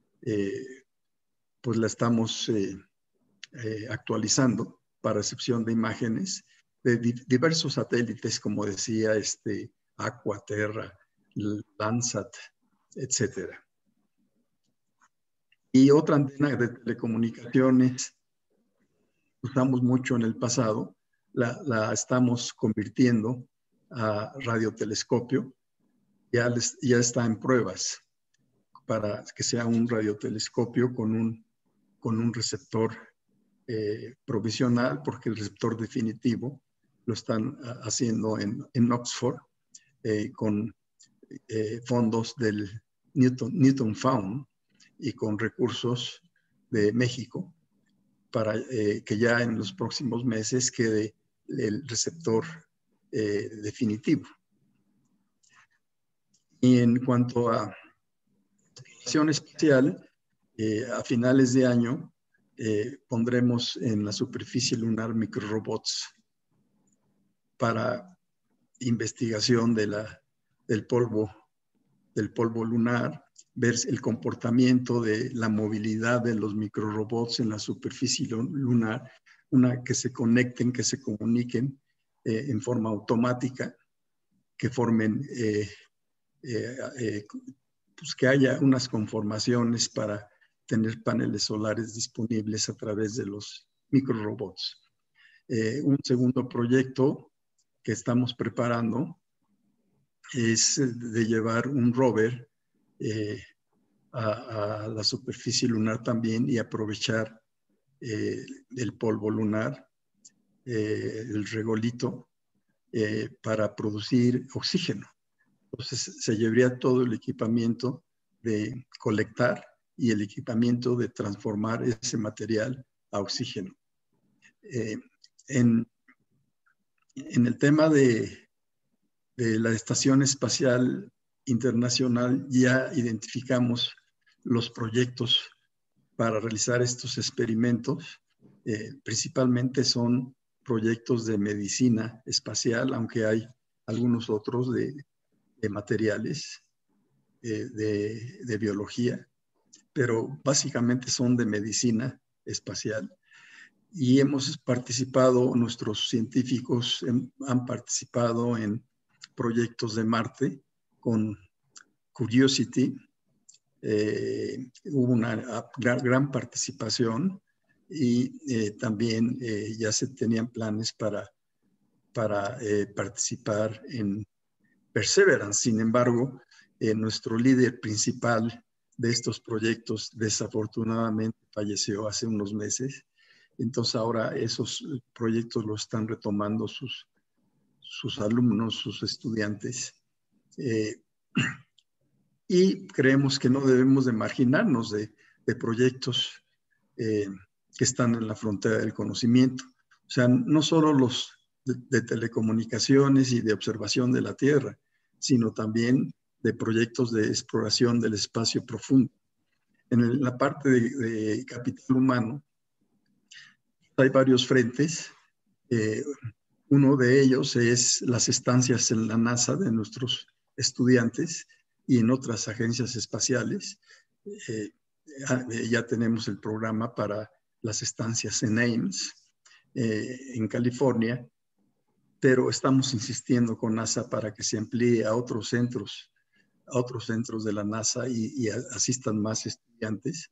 pues la estamos actualizando para recepción de imágenes de diversos satélites, como decía, Aqua, Terra, Landsat, etc. Y otra antena de telecomunicaciones usamos mucho en el pasado, la estamos convirtiendo a radiotelescopio. Ya está en pruebas para que sea un radiotelescopio con un receptor provisional, porque el receptor definitivo lo están haciendo en Oxford con fondos del Newton Found y con recursos de México para que ya en los próximos meses quede el receptor definitivo. Y en cuanto a exploración espacial, a finales de año pondremos en la superficie lunar microrobots para investigación del polvo lunar, ver el comportamiento de la movilidad de los microrobots en la superficie lunar, que se conecten, que se comuniquen en forma automática, que formen, pues que haya unas conformaciones para tener paneles solares disponibles a través de los microrobots. Un segundo proyecto que estamos preparando es de llevar un rover a la superficie lunar también y aprovechar el polvo lunar, el regolito, para producir oxígeno. Entonces se llevaría todo el equipamiento de colectar y el equipamiento de transformar ese material a oxígeno. En el tema de la Estación Espacial internacional ya identificamos los proyectos para realizar estos experimentos. Principalmente son proyectos de medicina espacial, aunque hay algunos otros de materiales, de biología, pero básicamente son de medicina espacial. Y hemos participado, nuestros científicos han participado en proyectos de Marte con Curiosity. Hubo una gran participación y también ya se tenían planes para participar en Perseverance. Sin embargo, nuestro líder principal de estos proyectos desafortunadamente falleció hace unos meses. Entonces ahora esos proyectos los están retomando sus alumnos, sus estudiantes. Y creemos que no debemos de marginarnos de proyectos que están en la frontera del conocimiento. O sea, no solo los de telecomunicaciones y de observación de la Tierra, sino también de proyectos de exploración del espacio profundo. En la parte de capital humano hay varios frentes. Uno de ellos es las estancias en la NASA de nuestros estudiantes y en otras agencias espaciales. Ya tenemos el programa para las estancias en Ames, en California, pero estamos insistiendo con NASA para que se amplíe a otros centros de la NASA y asistan más estudiantes.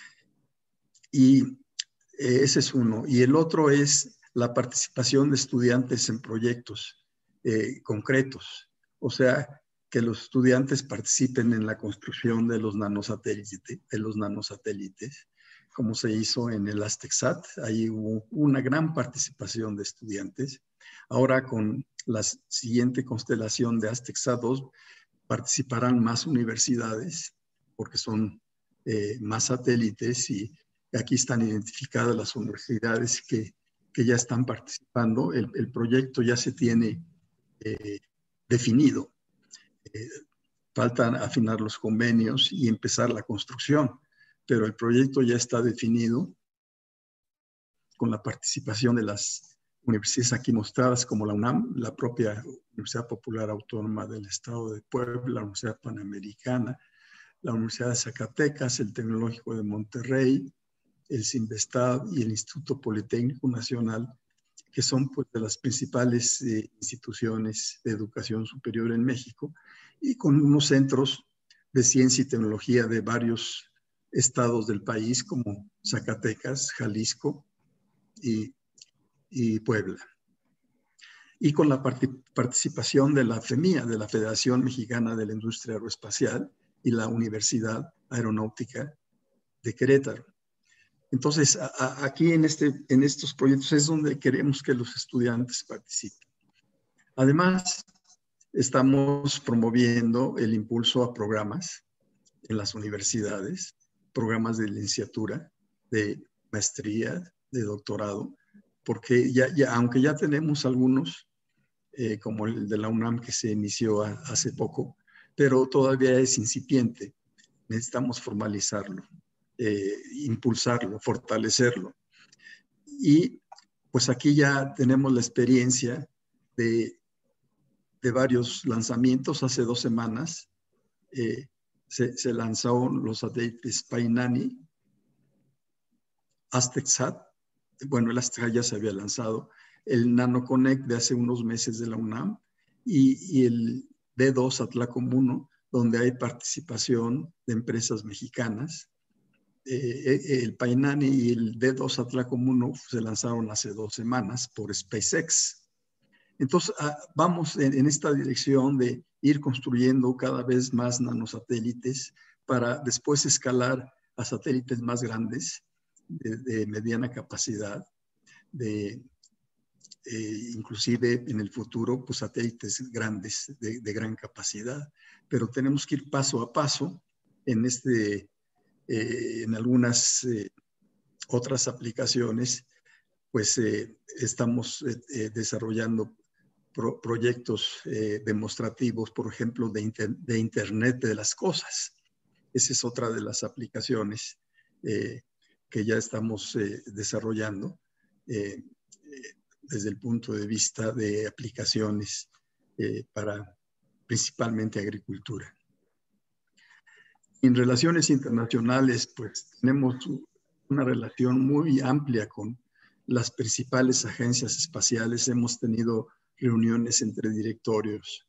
Y ese es uno. Y el otro es la participación de estudiantes en proyectos concretos. O sea, que los estudiantes participen en la construcción de los nanosatélites, como se hizo en el Aztecsat. Ahí hubo una gran participación de estudiantes. Ahora con la siguiente constelación de Aztecsat 2 participarán más universidades porque son más satélites y aquí están identificadas las universidades que ya están participando. El proyecto ya se tiene definido. Faltan afinar los convenios y empezar la construcción, pero el proyecto ya está definido con la participación de las universidades aquí mostradas como la UNAM, la propia Universidad Popular Autónoma del Estado de Puebla, la Universidad Panamericana, la Universidad de Zacatecas, el Tecnológico de Monterrey, el CINVESTAD y el Instituto Politécnico Nacional, que son pues, de las principales instituciones de educación superior en México, y con unos centros de ciencia y tecnología de varios estados del país, como Zacatecas, Jalisco y Puebla. Y con la participación de la FEMIA, de la Federación Mexicana de la Industria Aeroespacial, y la Universidad Aeronáutica de Querétaro. Entonces, aquí en estos proyectos es donde queremos que los estudiantes participen. Además, estamos promoviendo el impulso a programas en las universidades, programas de licenciatura, de maestría, de doctorado, porque aunque ya tenemos algunos, como el de la UNAM que se inició hace poco, pero todavía es incipiente. Necesitamos formalizarlo, impulsarlo, fortalecerlo. Y pues aquí ya tenemos la experiencia de varios lanzamientos. Hace 2 semanas se lanzaron los satélites Painani, Aztecsat, bueno, el Aztecsat ya se había lanzado, el NanoConnect de hace unos meses de la UNAM y el D2 Atlacom 1, donde hay participación de empresas mexicanas. El Painani y el D2 Atlacom 1 se lanzaron hace 2 semanas por SpaceX. Entonces, vamos en esta dirección de ir construyendo cada vez más nanosatélites para después escalar a satélites más grandes, de mediana capacidad, inclusive en el futuro, pues satélites grandes de gran capacidad. Pero tenemos que ir paso a paso en en algunas otras aplicaciones, pues estamos desarrollando proyectos demostrativos, por ejemplo, de Internet de las cosas. Esa es otra de las aplicaciones que ya estamos desarrollando desde el punto de vista de aplicaciones para principalmente agricultura. En relaciones internacionales, pues tenemos una relación muy amplia con las principales agencias espaciales. Hemos tenido reuniones entre directores,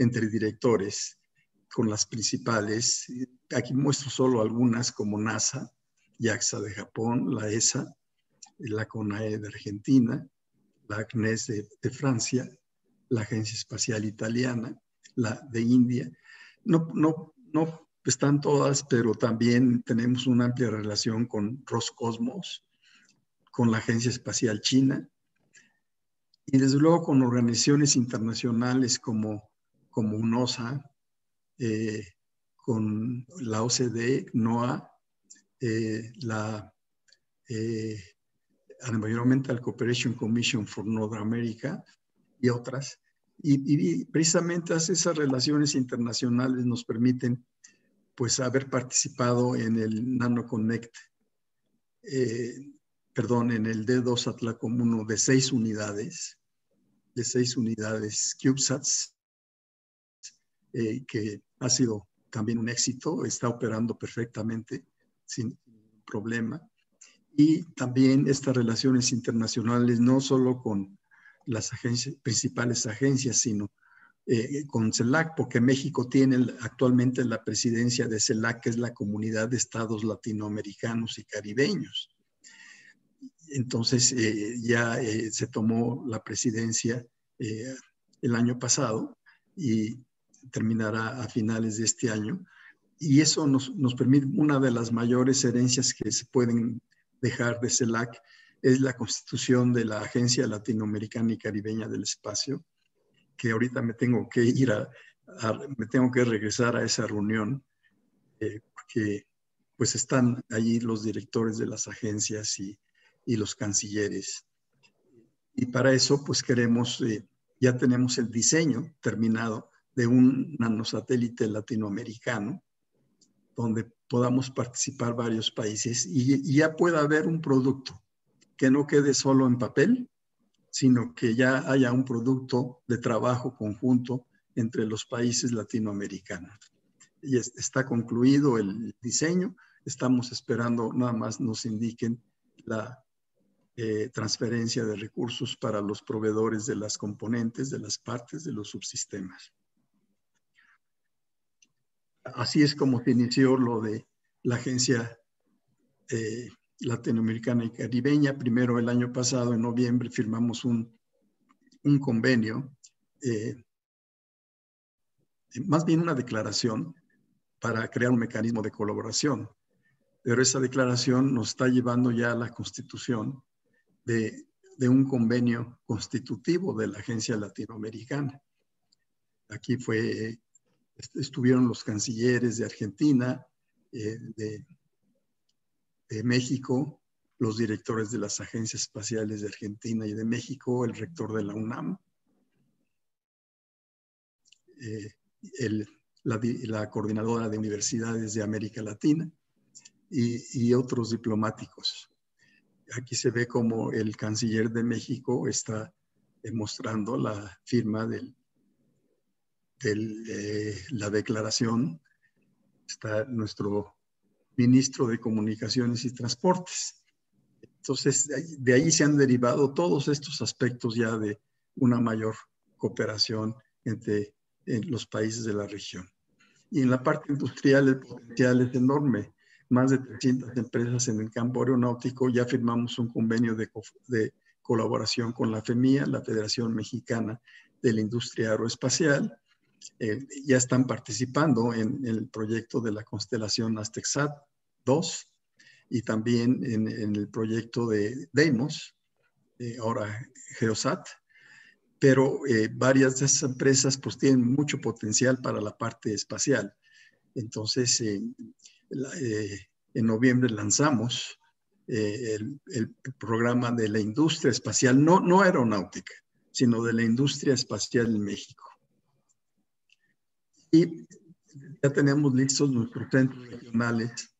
con las principales. Aquí muestro solo algunas, como NASA, JAXA de Japón, la ESA, la CONAE de Argentina, la CNES de Francia, la Agencia Espacial Italiana, la de India. No están todas, pero también tenemos una amplia relación con Roscosmos, con la Agencia Espacial China, y desde luego con organizaciones internacionales como UNOSA, con la OCDE, NOAA, la Environmental Cooperation Commission for North America y otras. Y precisamente esas relaciones internacionales nos permiten pues haber participado en el NanoConnect, en el D2 Atlacom 1 de 6 unidades CubeSats, que ha sido también un éxito, está operando perfectamente, sin problema. Y también estas relaciones internacionales, no solo con las principales agencias, sino con CELAC, porque México tiene actualmente la presidencia de CELAC, que es la Comunidad de Estados Latinoamericanos y Caribeños. Entonces ya se tomó la presidencia el año pasado y terminará a finales de este año. Y eso nos permite, una de las mayores herencias que se pueden dejar de CELAC es la constitución de la Agencia Latinoamericana y Caribeña del Espacio, que ahorita me tengo que ir me tengo que regresar a esa reunión, porque pues están allí los directores de las agencias y los cancilleres. Y para eso pues queremos, ya tenemos el diseño terminado de un nanosatélite latinoamericano, donde podamos participar varios países y ya pueda haber un producto que no quede solo en papel, sino que ya haya un producto de trabajo conjunto entre los países latinoamericanos. Y está concluido el diseño, estamos esperando nada más nos indiquen la transferencia de recursos para los proveedores de las componentes, de las partes, de los subsistemas. Así es como se inició lo de la Agencia Latinoamericana y Caribeña. Primero, el año pasado, en noviembre, firmamos un convenio, más bien una declaración para crear un mecanismo de colaboración. Pero esa declaración nos está llevando ya a la constitución de un convenio constitutivo de la Agencia Latinoamericana. Aquí estuvieron los cancilleres de Argentina, de México, los directores de las agencias espaciales de Argentina y de México, el rector de la UNAM, la coordinadora de universidades de América Latina y otros diplomáticos. Aquí se ve como el canciller de México está mostrando la firma de la declaración. Está nuestro ministro de Comunicaciones y Transportes. Entonces, de ahí se han derivado todos estos aspectos ya de una mayor cooperación entre los países de la región. Y en la parte industrial el potencial es enorme. Más de 300 empresas en el campo aeronáutico. Ya firmamos un convenio de colaboración con la FEMIA, la Federación Mexicana de la Industria Aeroespacial. Ya están participando en el proyecto de la constelación Aztec-SAT 2 y también en el proyecto de Deimos, ahora Geosat. Pero varias de esas empresas pues tienen mucho potencial para la parte espacial. Entonces, en noviembre lanzamos el programa de la industria espacial, no aeronáutica, sino de la industria espacial en México. Y ya tenemos listos nuestros centros regionales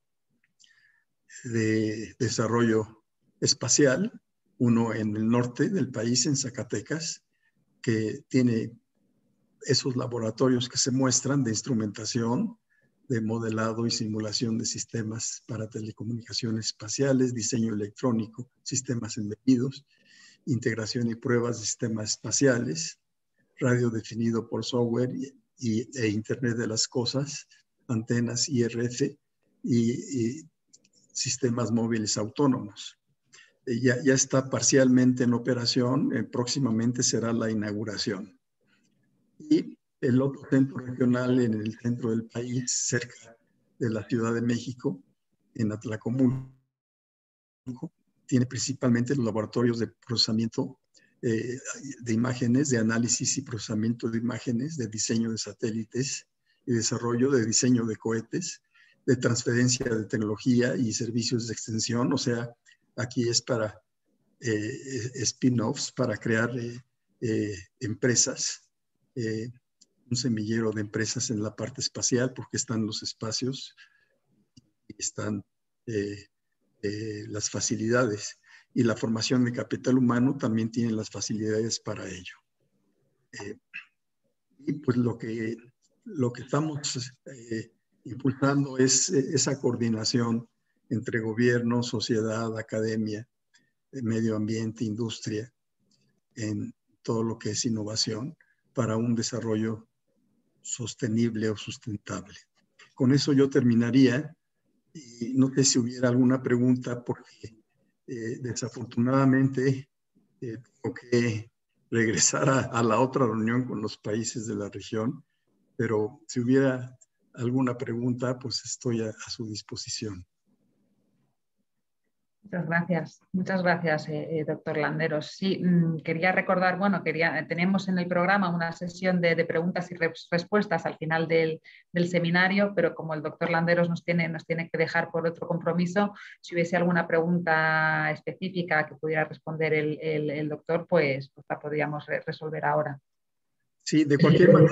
de desarrollo espacial, uno en el norte del país, en Zacatecas, que tiene esos laboratorios que se muestran de instrumentación, de modelado y simulación de sistemas para telecomunicaciones espaciales, diseño electrónico, sistemas embebidos, integración y pruebas de sistemas espaciales, radio definido por software e Internet de las cosas, antenas IRF y sistemas móviles autónomos. Ya está parcialmente en operación, próximamente será la inauguración. Y el otro centro regional en el centro del país, cerca de la Ciudad de México, en Atlacomulco, tiene principalmente los laboratorios de procesamiento de imágenes, de análisis y procesamiento de imágenes, de diseño de satélites y desarrollo de diseño de cohetes, de transferencia de tecnología y servicios de extensión. O sea, aquí es para spin-offs, para crear empresas, un semillero de empresas en la parte espacial, porque están los espacios y están las facilidades. Y la formación de capital humano también tiene las facilidades para ello. Y pues lo que estamos impulsando es esa coordinación entre gobierno, sociedad, academia, medio ambiente, industria, en todo lo que es innovación para un desarrollo sostenible o sustentable. Con eso yo terminaría y no sé si hubiera alguna pregunta porque desafortunadamente tengo que regresar a la otra reunión con los países de la región, pero si hubiera alguna pregunta, pues estoy a su disposición. Muchas gracias, doctor Landeros. Sí, quería recordar, bueno, tenemos en el programa una sesión de preguntas y respuestas al final del seminario, pero como el doctor Landeros nos tiene que dejar por otro compromiso, si hubiese alguna pregunta específica que pudiera responder el doctor, pues la podríamos resolver ahora. Sí, de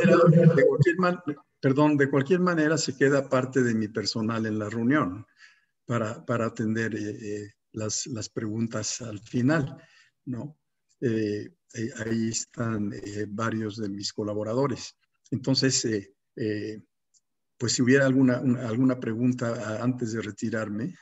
cualquier manera se queda parte de mi personal en la reunión para atender las preguntas al final, ¿no? Ahí están varios de mis colaboradores. Entonces, pues si hubiera alguna pregunta antes de retirarme.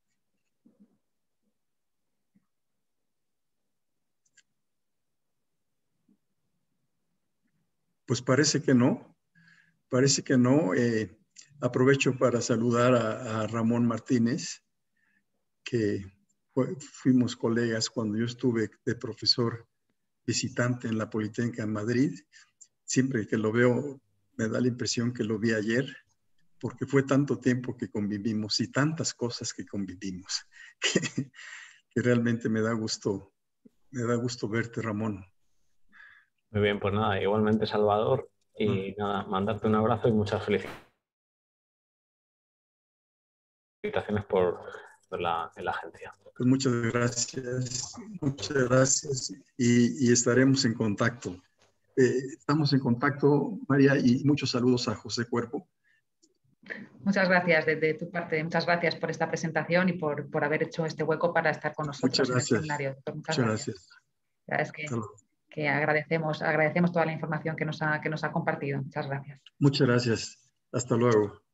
Pues parece que no. Parece que no. Aprovecho para saludar a Ramón Martínez, que fuimos colegas cuando yo estuve de profesor visitante en la Politécnica en Madrid. Siempre que lo veo me da la impresión que lo vi ayer, porque fue tanto tiempo que convivimos y tantas cosas que convivimos, que realmente me da gusto verte, Ramón. Muy bien, pues nada, igualmente Salvador, y nada, mandarte un abrazo y muchas felicitaciones por la agencia. Pues muchas gracias y estaremos en contacto. Estamos en contacto, María, y muchos saludos a José Cuervo. Muchas gracias de tu parte, muchas gracias por esta presentación y por haber hecho este hueco para estar con nosotros en el seminario. Muchas gracias. Es que agradecemos toda la información que nos ha compartido. Muchas gracias. Muchas gracias. Hasta luego.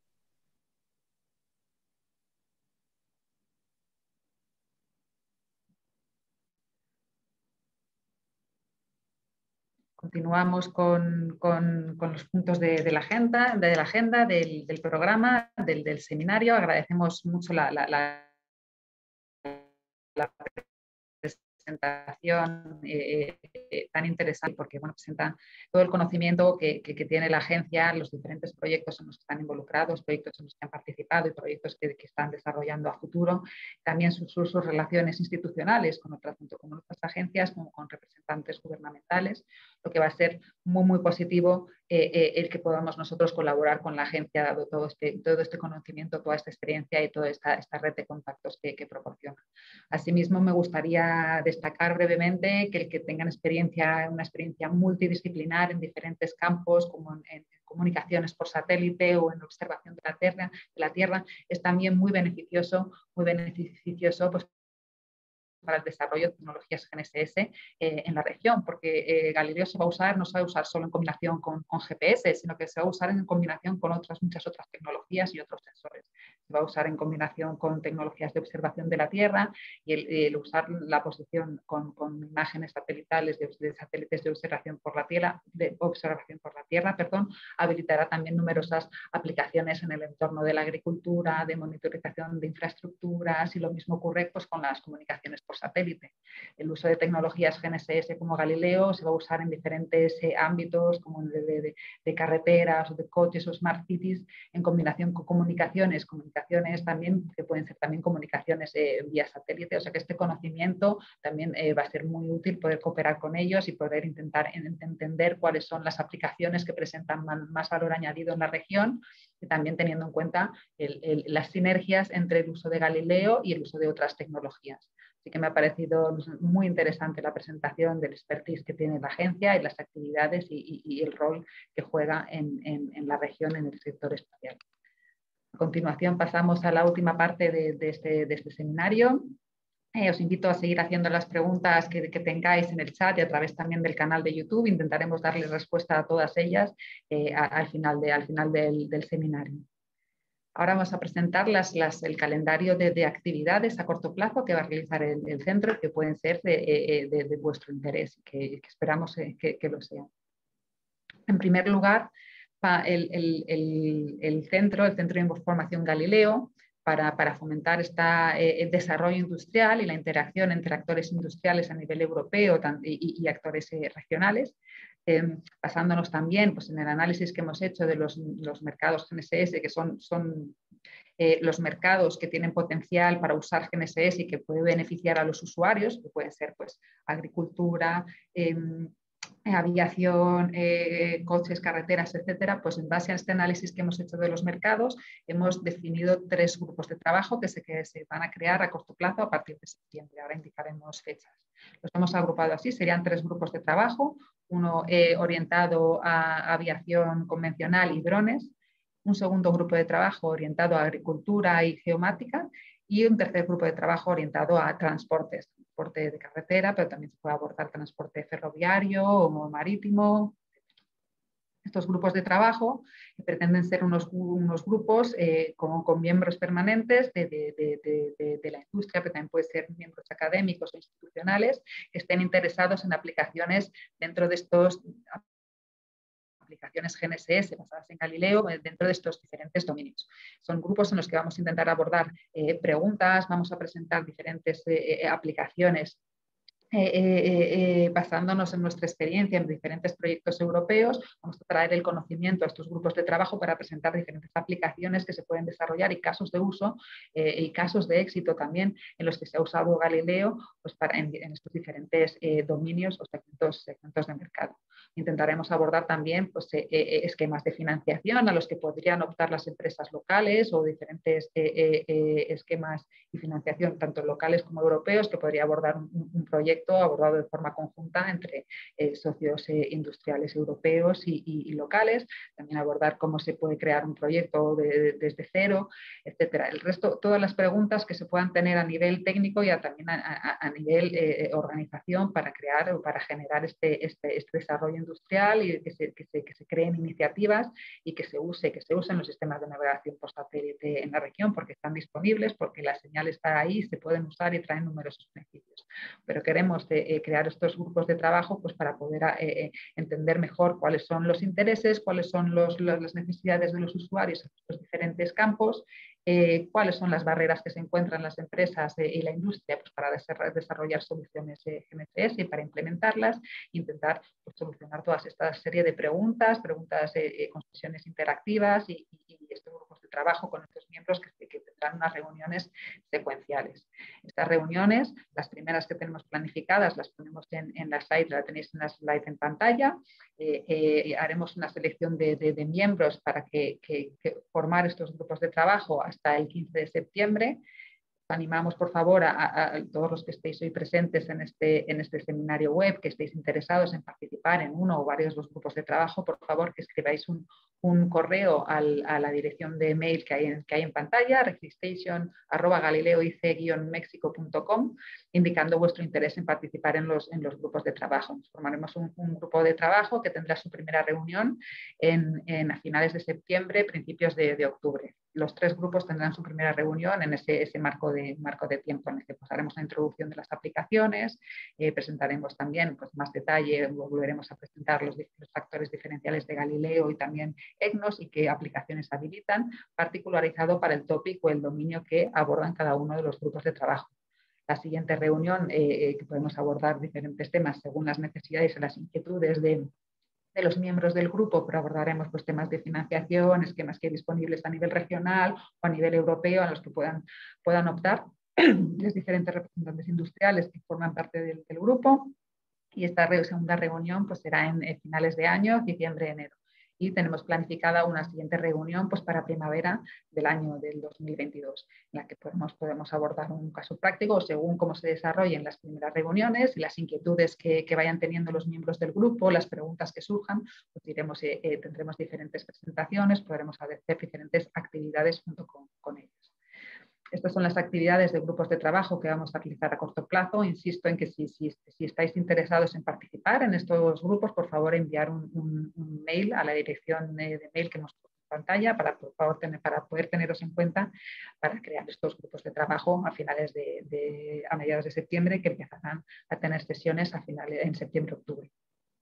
Continuamos con los puntos de la agenda, del programa, del seminario. Agradecemos mucho la presentación tan interesante porque bueno, presenta todo el conocimiento que tiene la agencia, los diferentes proyectos en los que están involucrados, proyectos en los que han participado y proyectos que están desarrollando a futuro, también sus relaciones institucionales tanto con otras agencias como con representantes gubernamentales, lo que va a ser muy, muy positivo el que podamos nosotros colaborar con la agencia, dado todo este conocimiento, toda esta experiencia y toda esta red de contactos que proporciona. Asimismo, me gustaría destacar brevemente que el que tengan una experiencia multidisciplinar en diferentes campos, como en comunicaciones por satélite o en observación de la Tierra, es también muy beneficioso pues, para el desarrollo de tecnologías GNSS en la región, porque Galileo no se va a usar solo en combinación con GPS, sino que se va a usar en combinación con muchas otras tecnologías y otros sensores. Se va a usar en combinación con tecnologías de observación de la Tierra y el usar la posición con imágenes satelitales de satélites de observación por la Tierra, habilitará también numerosas aplicaciones en el entorno de la agricultura, de monitorización de infraestructuras, y lo mismo ocurre pues, con las comunicaciones por satélite. El uso de tecnologías GNSS como Galileo se va a usar en diferentes ámbitos, como de carreteras, o de coches o smart cities, en combinación con comunicaciones también, que pueden ser también comunicaciones vía satélite. O sea que este conocimiento también va a ser muy útil poder cooperar con ellos y poder intentar entender cuáles son las aplicaciones que presentan más valor añadido en la región, y también teniendo en cuenta las sinergias entre el uso de Galileo y el uso de otras tecnologías. Así que me ha parecido muy interesante la presentación del expertise que tiene la agencia y las actividades y el rol que juega en la región en el sector espacial. A continuación pasamos a la última parte de este seminario. Os invito a seguir haciendo las preguntas que tengáis en el chat y a través también del canal de YouTube. Intentaremos darles respuesta a todas ellas al final del seminario. Ahora vamos a presentar el calendario de actividades a corto plazo que va a realizar el centro, que pueden ser de vuestro interés y que esperamos que lo sean. En primer lugar, el Centro de Información Galileo, para fomentar el desarrollo industrial y la interacción entre actores industriales a nivel europeo y actores regionales, basándonos también pues, en el análisis que hemos hecho de los mercados GNSS, que son los mercados que tienen potencial para usar GNSS y que puede beneficiar a los usuarios, que pueden ser pues, agricultura, aviación, coches, carreteras, etcétera. Pues en base a este análisis que hemos hecho de los mercados, hemos definido 3 grupos de trabajo que se van a crear a corto plazo a partir de septiembre. Ahora indicaremos fechas. Los hemos agrupado así, serían 3 grupos de trabajo, uno orientado a aviación convencional y drones, un segundo grupo de trabajo orientado a agricultura y geomática, y un tercer grupo de trabajo orientado a transporte de carretera, pero también se puede abordar transporte ferroviario o marítimo. Estos grupos de trabajo pretenden ser unos grupos con miembros permanentes de la industria, pero también pueden ser miembros académicos o institucionales que estén interesados en aplicaciones dentro de estos aplicaciones GNSS basadas en Galileo dentro de estos diferentes dominios. Son grupos en los que vamos a intentar abordar preguntas, vamos a presentar diferentes aplicaciones basándonos en nuestra experiencia en diferentes proyectos europeos. Vamos a traer el conocimiento a estos grupos de trabajo para presentar diferentes aplicaciones que se pueden desarrollar y casos de uso y casos de éxito también en los que se ha usado Galileo pues en estos diferentes dominios o segmentos de mercado. Intentaremos abordar también pues, esquemas de financiación a los que podrían optar las empresas locales o diferentes esquemas y financiación tanto locales como europeos que podría abordar un proyecto abordado de forma conjunta entre socios industriales europeos y locales, también abordar cómo se puede crear un proyecto desde cero, etcétera. El resto, todas las preguntas que se puedan tener a nivel técnico y también a nivel organización para crear o para generar este desarrollo industrial y que se creen iniciativas y que se usen los sistemas de navegación por satélite en la región porque están disponibles, porque la señal está ahí, se pueden usar y traen numerosos beneficios. Pero queremos crear estos grupos de trabajo pues, para poder entender mejor cuáles son los intereses, cuáles son las necesidades de los usuarios en los diferentes campos, cuáles son las barreras que se encuentran las empresas y la industria pues, para desarrollar soluciones GNSS y para implementarlas, intentar pues, solucionar toda esta serie de preguntas con sesiones interactivas y estos grupos de trabajo con estos miembros que serán unas reuniones secuenciales. Estas reuniones, las primeras que tenemos planificadas, las ponemos en la slide, la tenéis en la slide en pantalla. Haremos una selección de miembros para que formar estos grupos de trabajo hasta el 15 de septiembre. Animamos, por favor, a todos los que estéis hoy presentes en este seminario web, que estéis interesados en participar en uno o varios de los grupos de trabajo, por favor, que escribáis un correo a la dirección de mail que hay en pantalla, registration@galileoic-mexico.com, indicando vuestro interés en participar en los grupos de trabajo. Nos formaremos un grupo de trabajo que tendrá su primera reunión a finales de septiembre, principios de octubre. Los 3 grupos tendrán su primera reunión en ese marco de tiempo en el que haremos la introducción de las aplicaciones, presentaremos también más detalle, volveremos a presentar los factores diferenciales de Galileo y también EGNOS y qué aplicaciones habilitan, particularizado para el tópico o el dominio que abordan cada uno de los grupos de trabajo. La siguiente reunión, que podemos abordar diferentes temas según las necesidades y las inquietudes de los miembros del grupo, pero abordaremos temas de financiación, esquemas que hay disponibles a nivel regional o a nivel europeo a los que puedan optar los diferentes representantes industriales que forman parte del grupo. Y esta segunda reunión será en finales de año, diciembre-enero. Y tenemos planificada una siguiente reunión para primavera del año del 2022, en la que podemos abordar un caso práctico según cómo se desarrollen las primeras reuniones y las inquietudes que vayan teniendo los miembros del grupo, las preguntas que surjan, tendremos diferentes presentaciones, podremos hacer diferentes actividades junto con ellos. Estas son las actividades de grupos de trabajo que vamos a realizar a corto plazo. Insisto en que si estáis interesados en participar en estos grupos, por favor enviar un mail a la dirección de mail que hemos puesto en pantalla para poder teneros en cuenta para crear estos grupos de trabajo a mediados de septiembre, que empezarán a tener sesiones en septiembre-octubre.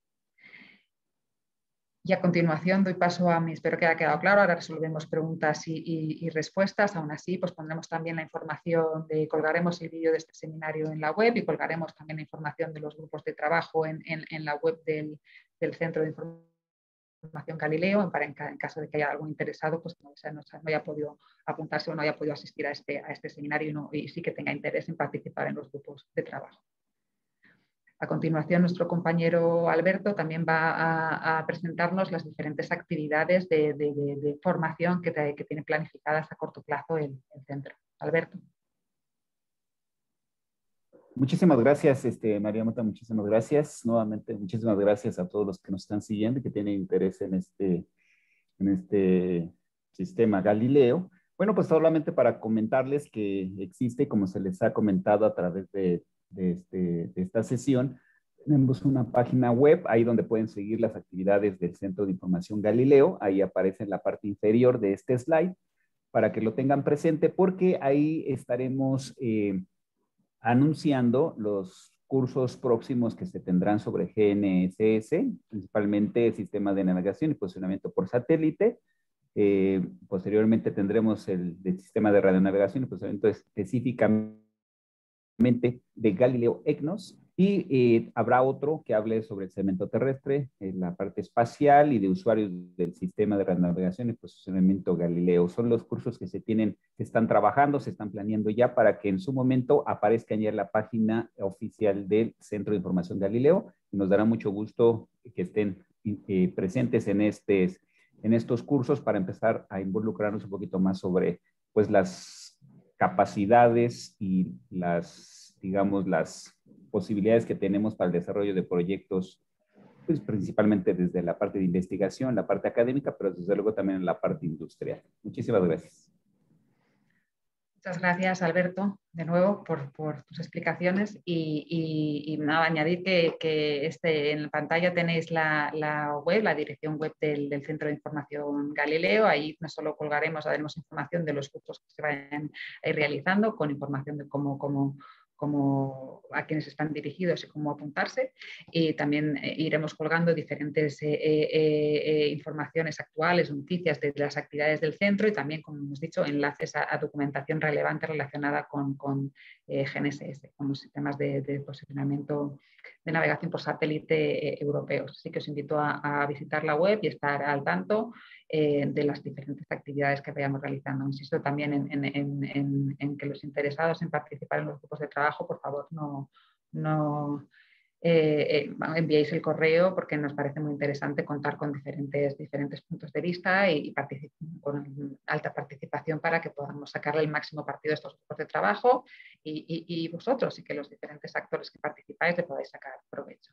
Y a continuación doy paso a espero que haya quedado claro, ahora resolvemos preguntas y respuestas. Aún así, pondremos también la información, colgaremos el vídeo de este seminario en la web y colgaremos también la información de los grupos de trabajo en la web del Centro de Información Galileo, para en caso de que haya algún interesado que no haya podido apuntarse o no haya podido asistir a este seminario y sí que tenga interés en participar en los grupos de trabajo. A continuación, nuestro compañero Alberto también va a presentarnos las diferentes actividades de formación que tiene planificadas a corto plazo el centro. Alberto. Muchísimas gracias, María Mota, muchísimas gracias. Nuevamente, muchísimas gracias a todos los que nos están siguiendo y que tienen interés en este sistema Galileo. Bueno, pues solamente para comentarles que existe, como se les ha comentado a través de esta sesión, tenemos una página web ahí donde pueden seguir las actividades del Centro de Información Galileo. Ahí aparece en la parte inferior de este slide para que lo tengan presente, porque ahí estaremos anunciando los cursos próximos que se tendrán sobre GNSS, principalmente sistemas de navegación y posicionamiento por satélite. Posteriormente tendremos el sistema de radionavegación y posicionamiento específicamente de Galileo EGNOS, y habrá otro que hable sobre el segmento terrestre, la parte espacial y de usuarios del sistema de navegación y posicionamiento Galileo. Son los cursos que se están trabajando, se están planeando ya para que en su momento aparezcan ya en la página oficial del Centro de Información Galileo. Y nos dará mucho gusto que estén presentes en estos cursos para empezar a involucrarnos un poquito más sobre las capacidades y las posibilidades que tenemos para el desarrollo de proyectos, pues principalmente desde la parte de investigación, la parte académica, pero desde luego también en la parte industrial. Muchísimas gracias. Muchas gracias, Alberto, de nuevo por tus explicaciones y nada, añadir que en la pantalla tenéis la web, la dirección web del Centro de Información Galileo. Ahí no solo daremos información de los cursos que se vayan a ir realizando, con información de cómo a quienes están dirigidos y cómo apuntarse, y también iremos colgando diferentes informaciones actuales, noticias de las actividades del centro y también, como hemos dicho, enlaces a documentación relevante relacionada con GNSS, con los sistemas de posicionamiento de navegación por satélite europeos. Así que os invito a visitar la web y estar al tanto de las diferentes actividades que vayamos realizando. Insisto también en que los interesados en participar en los grupos de trabajo, por favor, no enviéis el correo, porque nos parece muy interesante contar con diferentes puntos de vista y con alta participación para que podamos sacarle el máximo partido a estos grupos de trabajo y vosotros, y que los diferentes actores que participáis le podáis sacar provecho.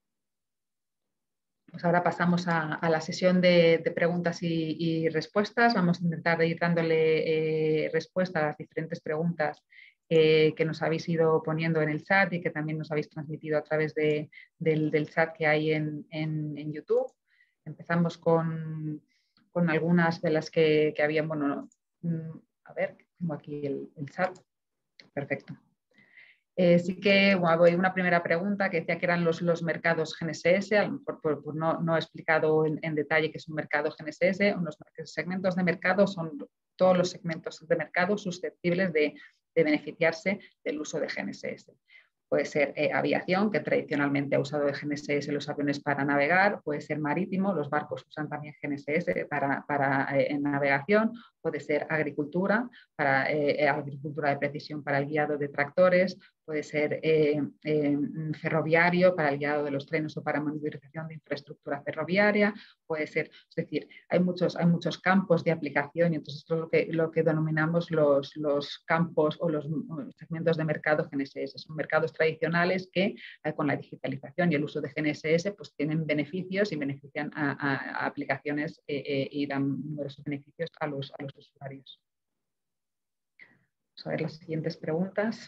Pues ahora pasamos a la sesión de preguntas y respuestas. Vamos a intentar ir dándole respuesta a las diferentes preguntas que nos habéis ido poniendo en el chat y que también nos habéis transmitido a través del chat que hay en YouTube. Empezamos con algunas de las que habían. Bueno, a ver, tengo aquí el chat. Perfecto. Sí que hay una primera pregunta que decía que eran los mercados GNSS, a lo mejor no he explicado en detalle qué es un mercado GNSS. Unos segmentos de mercado son todos los segmentos de mercado susceptibles de beneficiarse del uso de GNSS. Puede ser aviación, que tradicionalmente ha usado de GNSS los aviones para navegar. Puede ser marítimo, los barcos usan también GNSS para navegación. Puede ser agricultura, agricultura de precisión para el guiado de tractores. Puede ser ferroviario para el guiado de los trenes o para monitorización de infraestructura ferroviaria. Puede ser, es decir, hay muchos campos de aplicación, y entonces esto es lo que denominamos los campos o los segmentos de mercado GNSS. Son mercados tradicionales que con la digitalización y el uso de GNSS pues tienen beneficios y benefician a aplicaciones y dan numerosos beneficios a los usuarios. Vamos a ver las siguientes preguntas.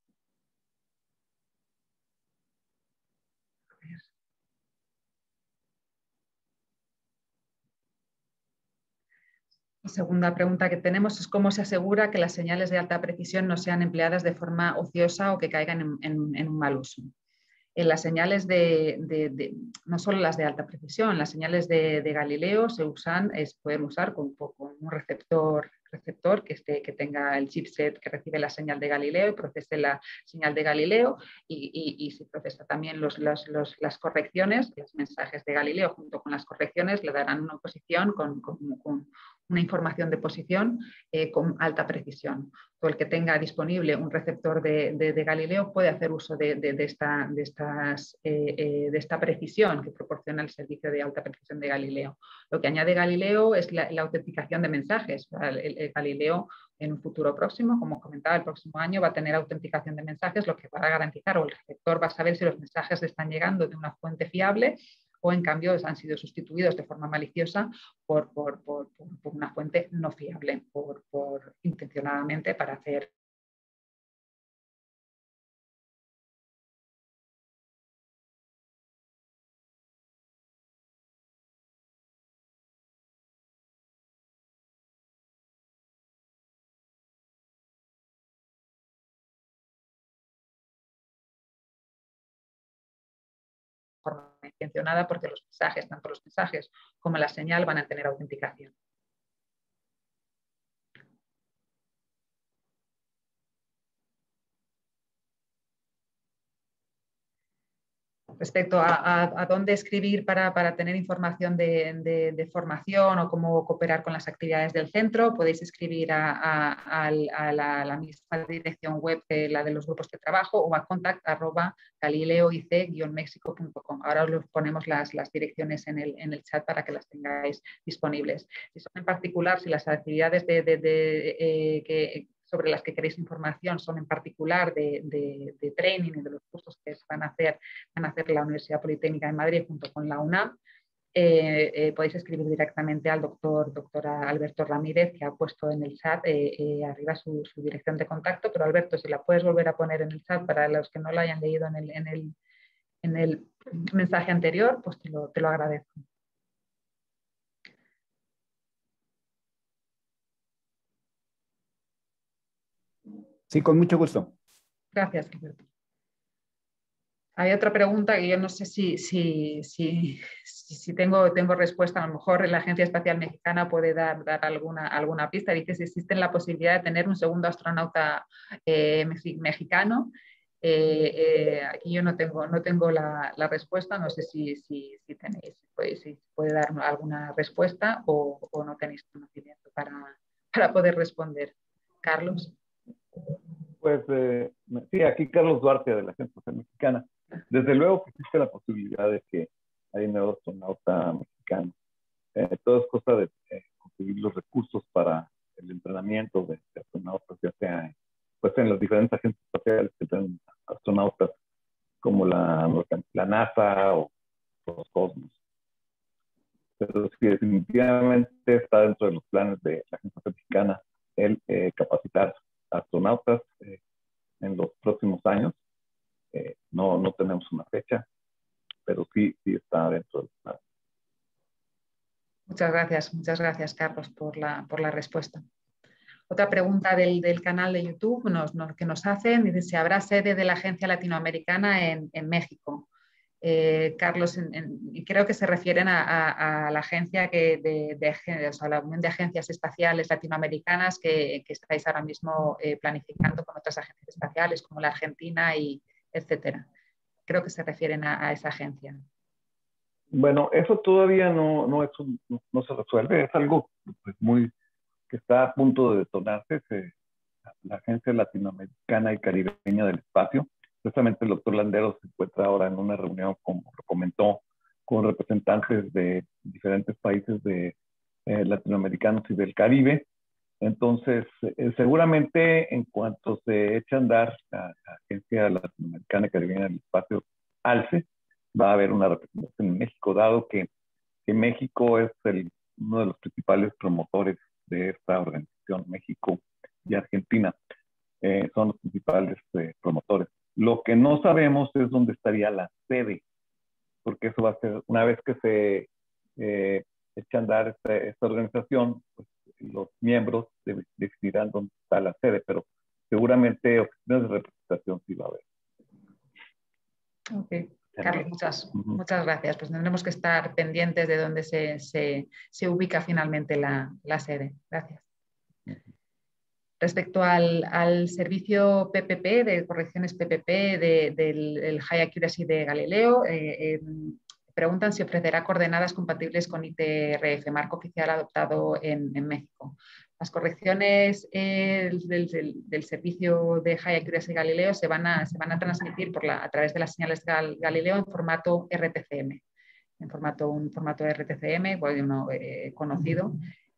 La segunda pregunta que tenemos es cómo se asegura que las señales de alta precisión no sean empleadas de forma ociosa o que caigan en un mal uso. En las señales no solo las de alta precisión, las señales de Galileo pueden usar con un receptor que tenga el chipset que recibe la señal de Galileo y procese la señal de Galileo, y se procesa también las correcciones. Los mensajes de Galileo junto con las correcciones le darán una posición con una información de posición con alta precisión. Todo el que tenga disponible un receptor de Galileo puede hacer uso de esta precisión que proporciona el servicio de alta precisión de Galileo. Lo que añade Galileo es la autenticación de mensajes. El Galileo en un futuro próximo, como comentaba, el próximo año va a tener autenticación de mensajes, lo que va a garantizar, o el receptor va a saber si los mensajes están llegando de una fuente fiable o en cambio han sido sustituidos de forma maliciosa por una fuente no fiable, intencionadamente para hacer forma intencionada, porque los mensajes, tanto los mensajes como la señal, van a tener autenticación. Respecto a dónde escribir para tener información de formación o cómo cooperar con las actividades del centro, podéis escribir a la misma dirección web que la de los grupos de trabajo, o a contact@galileoic-mexico.com. Ahora os ponemos las direcciones en el chat para que las tengáis disponibles. Si son en particular, si las actividades sobre las que queréis información son en particular de training y de los cursos que van a hacer la Universidad Politécnica de Madrid junto con la UNAM, podéis escribir directamente al doctor Alberto Ramírez, que ha puesto en el chat arriba su dirección de contacto. Pero Alberto, si la puedes volver a poner en el chat para los que no la hayan leído en el mensaje anterior, pues te lo agradezco. Sí, con mucho gusto. Gracias, Alberto. Hay otra pregunta que yo no sé si tengo respuesta. A lo mejor la Agencia Espacial Mexicana puede dar alguna pista. Dice si existe la posibilidad de tener un segundo astronauta mexicano. Aquí yo no tengo la respuesta, no sé si tenéis, si puede dar alguna respuesta o no tenéis conocimiento para poder responder. Carlos. Pues sí, aquí Carlos Duarte de la Agencia Espacial Mexicana. Desde luego que existe la posibilidad de que haya un nuevo astronauta mexicano. Todo es cosa de conseguir los recursos para el entrenamiento de astronautas, ya sea pues, en las diferentes agencias espaciales que tienen astronautas, como la NASA o los Cosmos. Pero sí, definitivamente está dentro de los planes de la Agencia Mexicana el capacitar astronautas en los próximos años. No tenemos una fecha, pero sí está dentro de los planes. Muchas gracias, Carlos, por la respuesta. Otra pregunta del canal de YouTube que nos hacen, dice si habrá sede de la Agencia Latinoamericana en México. Carlos, y creo que se refieren a la agencia o sea, la Unión de Agencias Espaciales Latinoamericanas que estáis ahora mismo planificando con otras agencias espaciales como la Argentina y etcétera. Creo que se refieren a esa agencia. Bueno, eso todavía no se resuelve, es algo pues, que está a punto de detonarse. La Agencia Latinoamericana y Caribeña del Espacio, precisamente el doctor Landeros se encuentra ahora en una reunión, como comentó, con representantes de diferentes países latinoamericanos y del Caribe. Entonces, seguramente en cuanto se eche a andar la Agencia Latinoamericana y Caribeña del Espacio, ALCE, va a haber una representación en México, dado que México es uno de los principales promotores de esta organización. México y Argentina son los principales promotores. Lo que no sabemos es dónde estaría la sede, porque eso va a ser, una vez que se eche a andar esta organización, pues, los miembros decidirán dónde está la sede, pero seguramente oficinas de representación sí va a haber. Okay. Carlos, muchas gracias. Pues tendremos que estar pendientes de dónde se ubica finalmente la sede. Gracias. Respecto al servicio PPP, de correcciones PPP del High Accuracy de Galileo, preguntan si ofrecerá coordenadas compatibles con ITRF, marco oficial adoptado en México. Las correcciones del servicio de High Accuracy Galileo se van a transmitir a través de las señales Galileo en formato RTCM, un formato RTCM conocido.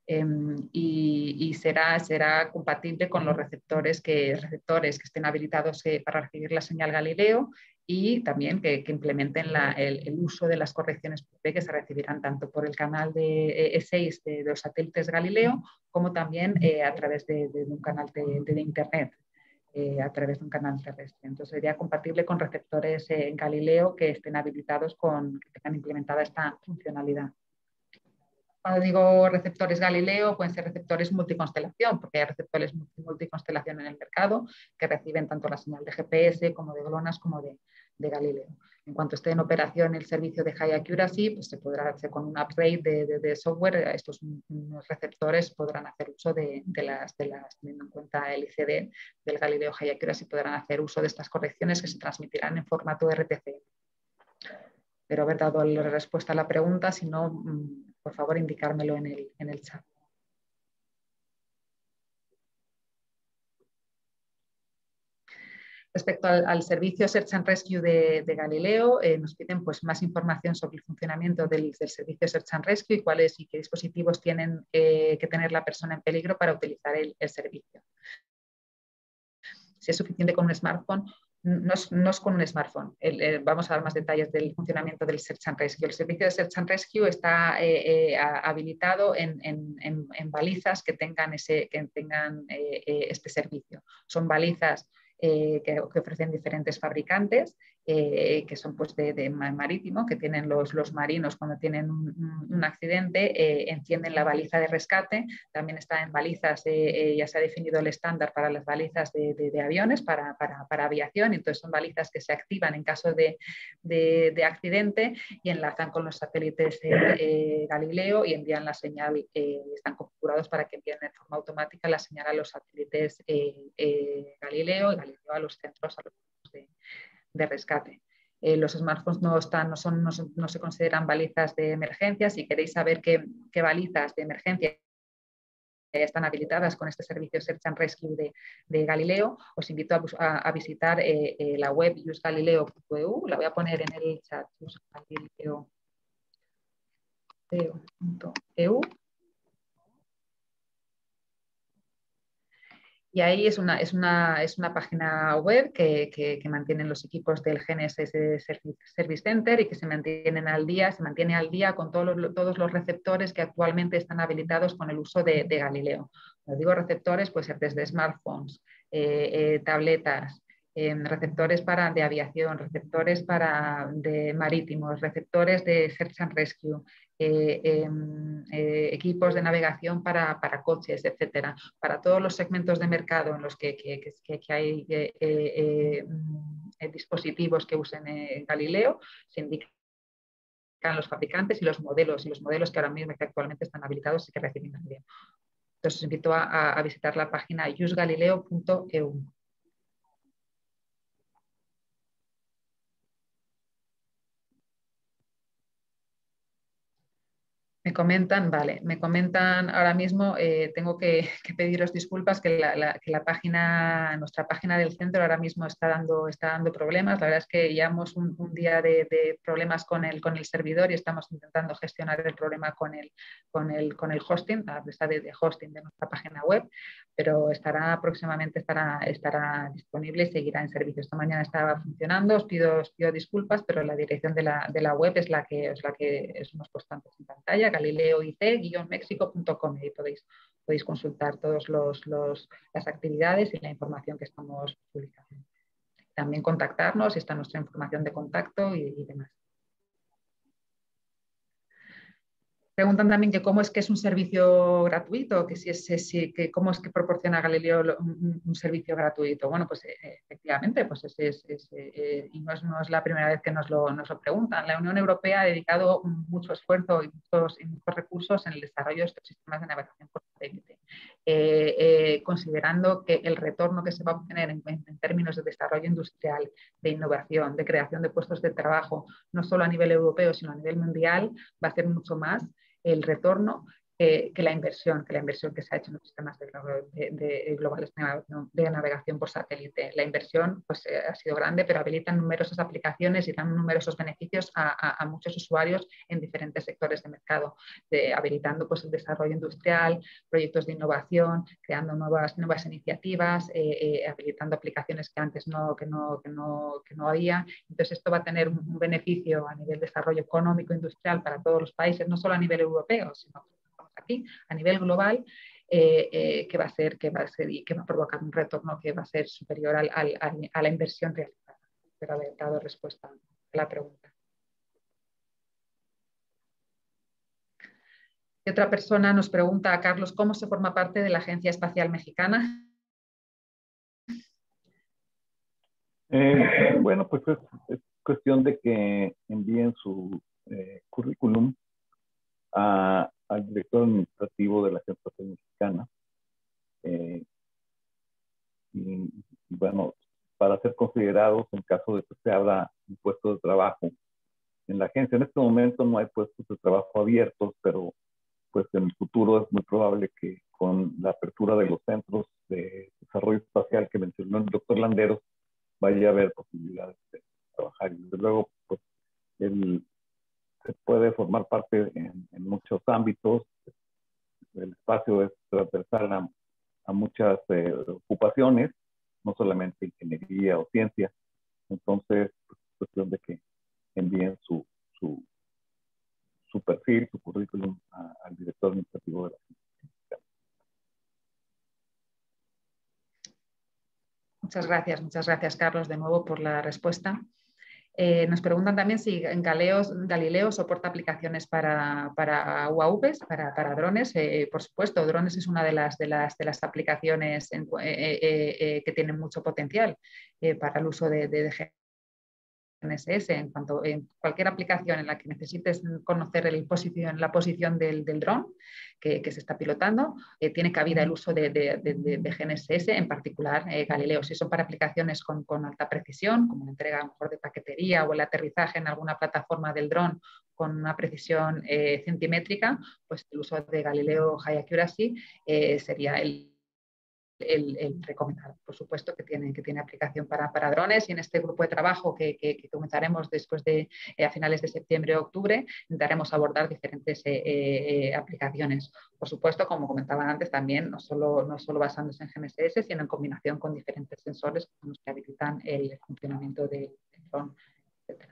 Y será compatible con los receptores que estén habilitados para recibir la señal Galileo y también que implementen el uso de las correcciones PP que se recibirán tanto por el canal de E6 de los satélites Galileo como también a través de un canal de Internet, a través de un canal terrestre. Entonces sería compatible con receptores en Galileo que estén habilitados que tengan implementada esta funcionalidad. Cuando digo receptores Galileo, pueden ser receptores multiconstelación, porque hay receptores multiconstelación en el mercado que reciben tanto la señal de GPS como de GLONASS como de Galileo. En cuanto esté en operación el servicio de High Accuracy, pues se podrá hacer con un upgrade de software. Estos receptores podrán hacer uso teniendo en cuenta el ICD del Galileo High Accuracy, podrán hacer uso de estas correcciones que se transmitirán en formato RTC. Espero haber dado la respuesta a la pregunta, si no, por favor, indicármelo en el chat. Respecto al servicio Search and Rescue de Galileo, nos piden pues, más información sobre el funcionamiento del servicio Search and Rescue y qué dispositivos tienen que tener la persona en peligro para utilizar el servicio. Si es suficiente con un smartphone, no es con un smartphone. Vamos a dar más detalles del funcionamiento del Search and Rescue. El servicio de Search and Rescue está habilitado en balizas que tengan este servicio. Son balizas que ofrecen diferentes fabricantes, que son pues, de marítimo, que tienen los marinos cuando tienen un accidente, encienden la baliza de rescate. También está en balizas, ya se ha definido el estándar para las balizas de aviones, para aviación. Entonces son balizas que se activan en caso de accidente y enlazan con los satélites Galileo y envían la señal, están configurados para que envíen de forma automática la señal a los satélites Galileo y Galileo a los centros de rescate. Los smartphones no se consideran balizas de emergencia. Si queréis saber qué balizas de emergencia están habilitadas con este servicio Search and Rescue de Galileo, os invito a visitar la web usegalileo.eu. La voy a poner en el chat, usegalileo.eu. Y ahí es una página web que mantienen los equipos del GNSS Service Center y que se mantiene al día con todos los receptores que actualmente están habilitados con el uso de Galileo. Cuando digo receptores, puede ser desde smartphones, tabletas, receptores de aviación, receptores de marítimos, receptores de Search and Rescue, equipos de navegación para coches, etcétera. Para todos los segmentos de mercado en los que hay dispositivos que usen Galileo, se indican los fabricantes y los modelos que ahora mismo que actualmente están habilitados y que reciben Galileo. Entonces os invito a visitar la página usegalileo.eu. Me comentan ahora mismo, tengo que pediros disculpas que nuestra página del centro ahora mismo está dando problemas. La verdad es que llevamos un día de problemas con el servidor y estamos intentando gestionar el problema con el hosting, la empresa de hosting de nuestra página web, pero próximamente estará disponible y seguirá en servicio. Esta mañana estaba funcionando, os pido disculpas, pero la dirección de la web es la que os hemos puesto antes en pantalla, galileoit-mexico.com, y podéis consultar todas las actividades y la información que estamos publicando. También contactarnos, está nuestra información de contacto y demás. Preguntan también que cómo es que es un servicio gratuito, que cómo es que proporciona Galileo un servicio gratuito. Bueno, pues efectivamente, pues y no es la primera vez que nos lo preguntan. La Unión Europea ha dedicado mucho esfuerzo y muchos recursos en el desarrollo de estos sistemas de navegación por satélite, considerando que el retorno que se va a obtener en términos de desarrollo industrial, de innovación, de creación de puestos de trabajo, no solo a nivel europeo, sino a nivel mundial, va a ser mucho más el retorno que la inversión que se ha hecho en los sistemas globales de navegación por satélite. La inversión pues, ha sido grande, pero habilitan numerosas aplicaciones y dan numerosos beneficios a muchos usuarios en diferentes sectores de mercado, habilitando pues, el desarrollo industrial, proyectos de innovación, creando nuevas iniciativas, habilitando aplicaciones que antes no había. Entonces esto va a tener un beneficio a nivel de desarrollo económico industrial para todos los países, no solo a nivel europeo, sino aquí a nivel global, que va a provocar un retorno que va a ser superior a la inversión realizada. Espero haber dado respuesta a la pregunta. Y otra persona nos pregunta a Carlos, ¿cómo se forma parte de la Agencia Espacial Mexicana? Bueno, pues es cuestión de que envíen su currículum al director administrativo de la Agencia Espacial Mexicana. Y bueno, para ser considerados en caso de que se abra un puesto de trabajo en la agencia. En este momento no hay puestos de trabajo abiertos, pero pues en el futuro es muy probable que con la apertura de los centros de desarrollo espacial que mencionó el doctor Landeros, vaya a haber posibilidades de trabajar. Y desde luego, pues, se puede formar parte en muchos ámbitos. El espacio es transversal a muchas ocupaciones, no solamente ingeniería o ciencia. Entonces, pues, es cuestión de que envíen su perfil, su currículum al director administrativo de la agencia. Muchas gracias, Carlos, de nuevo por la respuesta. Nos preguntan también si Galileo soporta aplicaciones para UAVs, para drones. Por supuesto, drones es una de las aplicaciones que tienen mucho potencial para el uso de GNSS. En cualquier aplicación en la que necesites conocer la posición del dron que se está pilotando, tiene cabida el uso de GNSS, en particular Galileo. Si son para aplicaciones con alta precisión, como la entrega a lo mejor de paquetería o el aterrizaje en alguna plataforma del dron con una precisión centimétrica, pues el uso de Galileo High Accuracy sería el recomendado. Por supuesto que tiene aplicación para drones, y en este grupo de trabajo que comenzaremos después a finales de septiembre o octubre, intentaremos abordar diferentes aplicaciones. Por supuesto, como comentaba antes, también no solo basándose en GNSS, sino en combinación con diferentes sensores que habilitan el funcionamiento del dron, etc.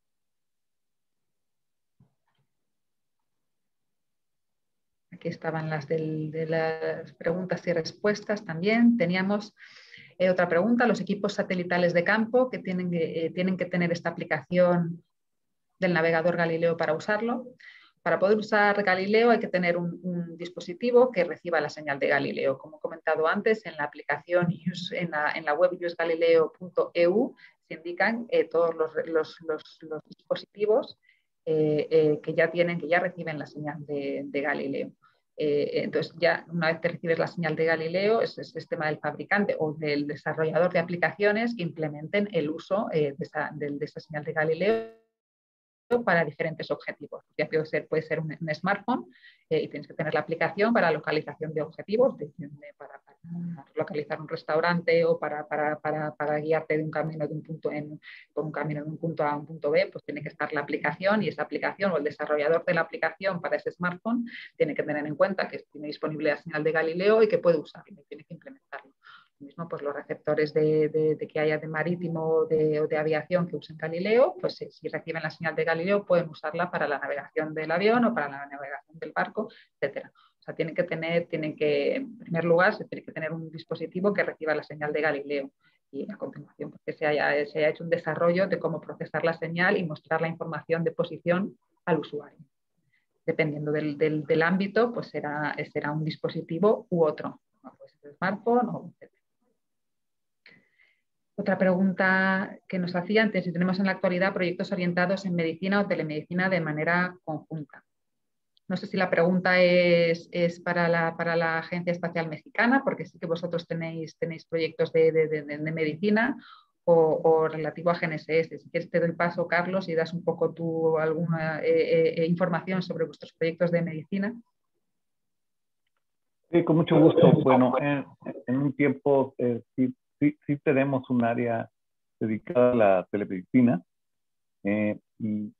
Aquí estaban las de las preguntas y respuestas también. Teníamos otra pregunta: los equipos satelitales de campo que tienen que tener esta aplicación del navegador Galileo para usarlo. Para poder usar Galileo hay que tener un dispositivo que reciba la señal de Galileo. Como he comentado antes, en la aplicación en la web usegalileo.eu se indican todos los dispositivos que ya reciben la señal de Galileo. Entonces, ya una vez que recibes la señal de Galileo, es el sistema del fabricante o del desarrollador de aplicaciones que implementen el uso de esa señal de Galileo para diferentes objetivos. Ya puede ser un smartphone y tienes que tener la aplicación para localización de objetivos, para localizar un restaurante o para guiarte de un camino de un punto A a un punto B, pues tiene que estar la aplicación, y esa aplicación o el desarrollador de la aplicación para ese smartphone tiene que tener en cuenta que tiene disponible la señal de Galileo y que puede usarlo y tiene que implementarlo. Lo mismo, pues los receptores que haya de marítimo o de aviación que usen Galileo, pues si reciben la señal de Galileo pueden usarla para la navegación del avión o para la navegación del barco, etcétera. O sea, en primer lugar, se tiene que tener un dispositivo que reciba la señal de Galileo, y a continuación porque se haya hecho un desarrollo de cómo procesar la señal y mostrar la información de posición al usuario. Dependiendo del ámbito, pues será un dispositivo u otro, puede ser smartphone o etcétera. Otra pregunta que nos hacía antes: si tenemos en la actualidad proyectos orientados en medicina o telemedicina de manera conjunta. No sé si la pregunta es para la Agencia Espacial Mexicana, porque sí que vosotros tenéis proyectos de medicina, o relativo a GNSS. Si quieres te doy paso, Carlos, y das un poco tú alguna información sobre vuestros proyectos de medicina. Sí, con mucho gusto. Bueno, en un tiempo sí tenemos un área dedicada a la telemedicina y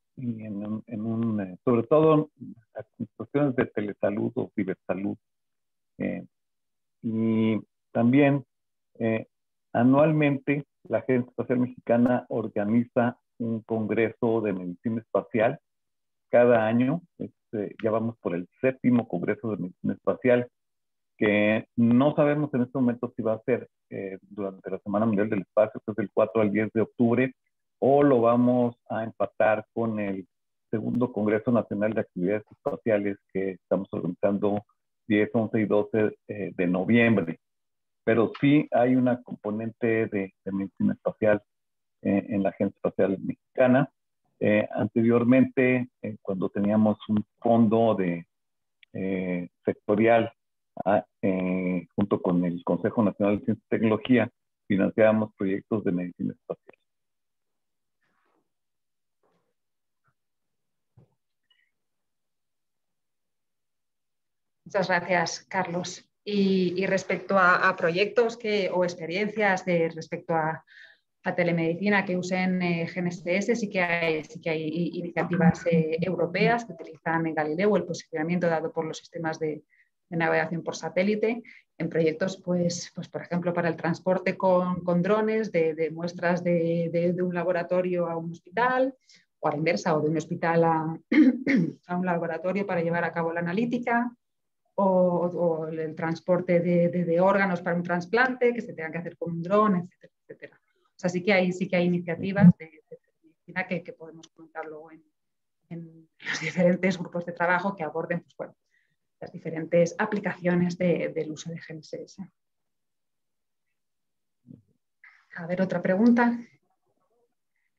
sobre todo a cuestiones de telesalud o cibersalud. Y también anualmente la Agencia Espacial Mexicana organiza un congreso de medicina espacial cada año. Ya vamos por el 7º Congreso de Medicina Espacial, que no sabemos en este momento si va a ser durante la Semana Mundial del Espacio, que es del 4 al 10 de octubre, o lo vamos a empatar con el 2º Congreso Nacional de Actividades Espaciales que estamos organizando 10, 11 y 12 de noviembre. Pero sí hay una componente de medicina espacial en la Agencia Espacial Mexicana. Anteriormente, cuando teníamos un fondo sectorial junto con el Consejo Nacional de Ciencia y Tecnología, financiábamos proyectos de medicina espacial. Muchas gracias, Carlos. Y respecto a proyectos o experiencias respecto a telemedicina que usen GNSS, sí que hay iniciativas europeas que utilizan en Galileo el posicionamiento dado por los sistemas de navegación por satélite en proyectos, pues por ejemplo, para el transporte con drones de muestras de un laboratorio a un hospital, o a la inversa, o de un hospital a un laboratorio para llevar a cabo la analítica, o el transporte de órganos para un trasplante que se tenga que hacer con un dron, etcétera, etcétera. O sea, sí que hay iniciativas de medicina que podemos comentar luego en los diferentes grupos de trabajo que aborden, pues, bueno, las diferentes aplicaciones del uso de GNSS. A ver, otra pregunta.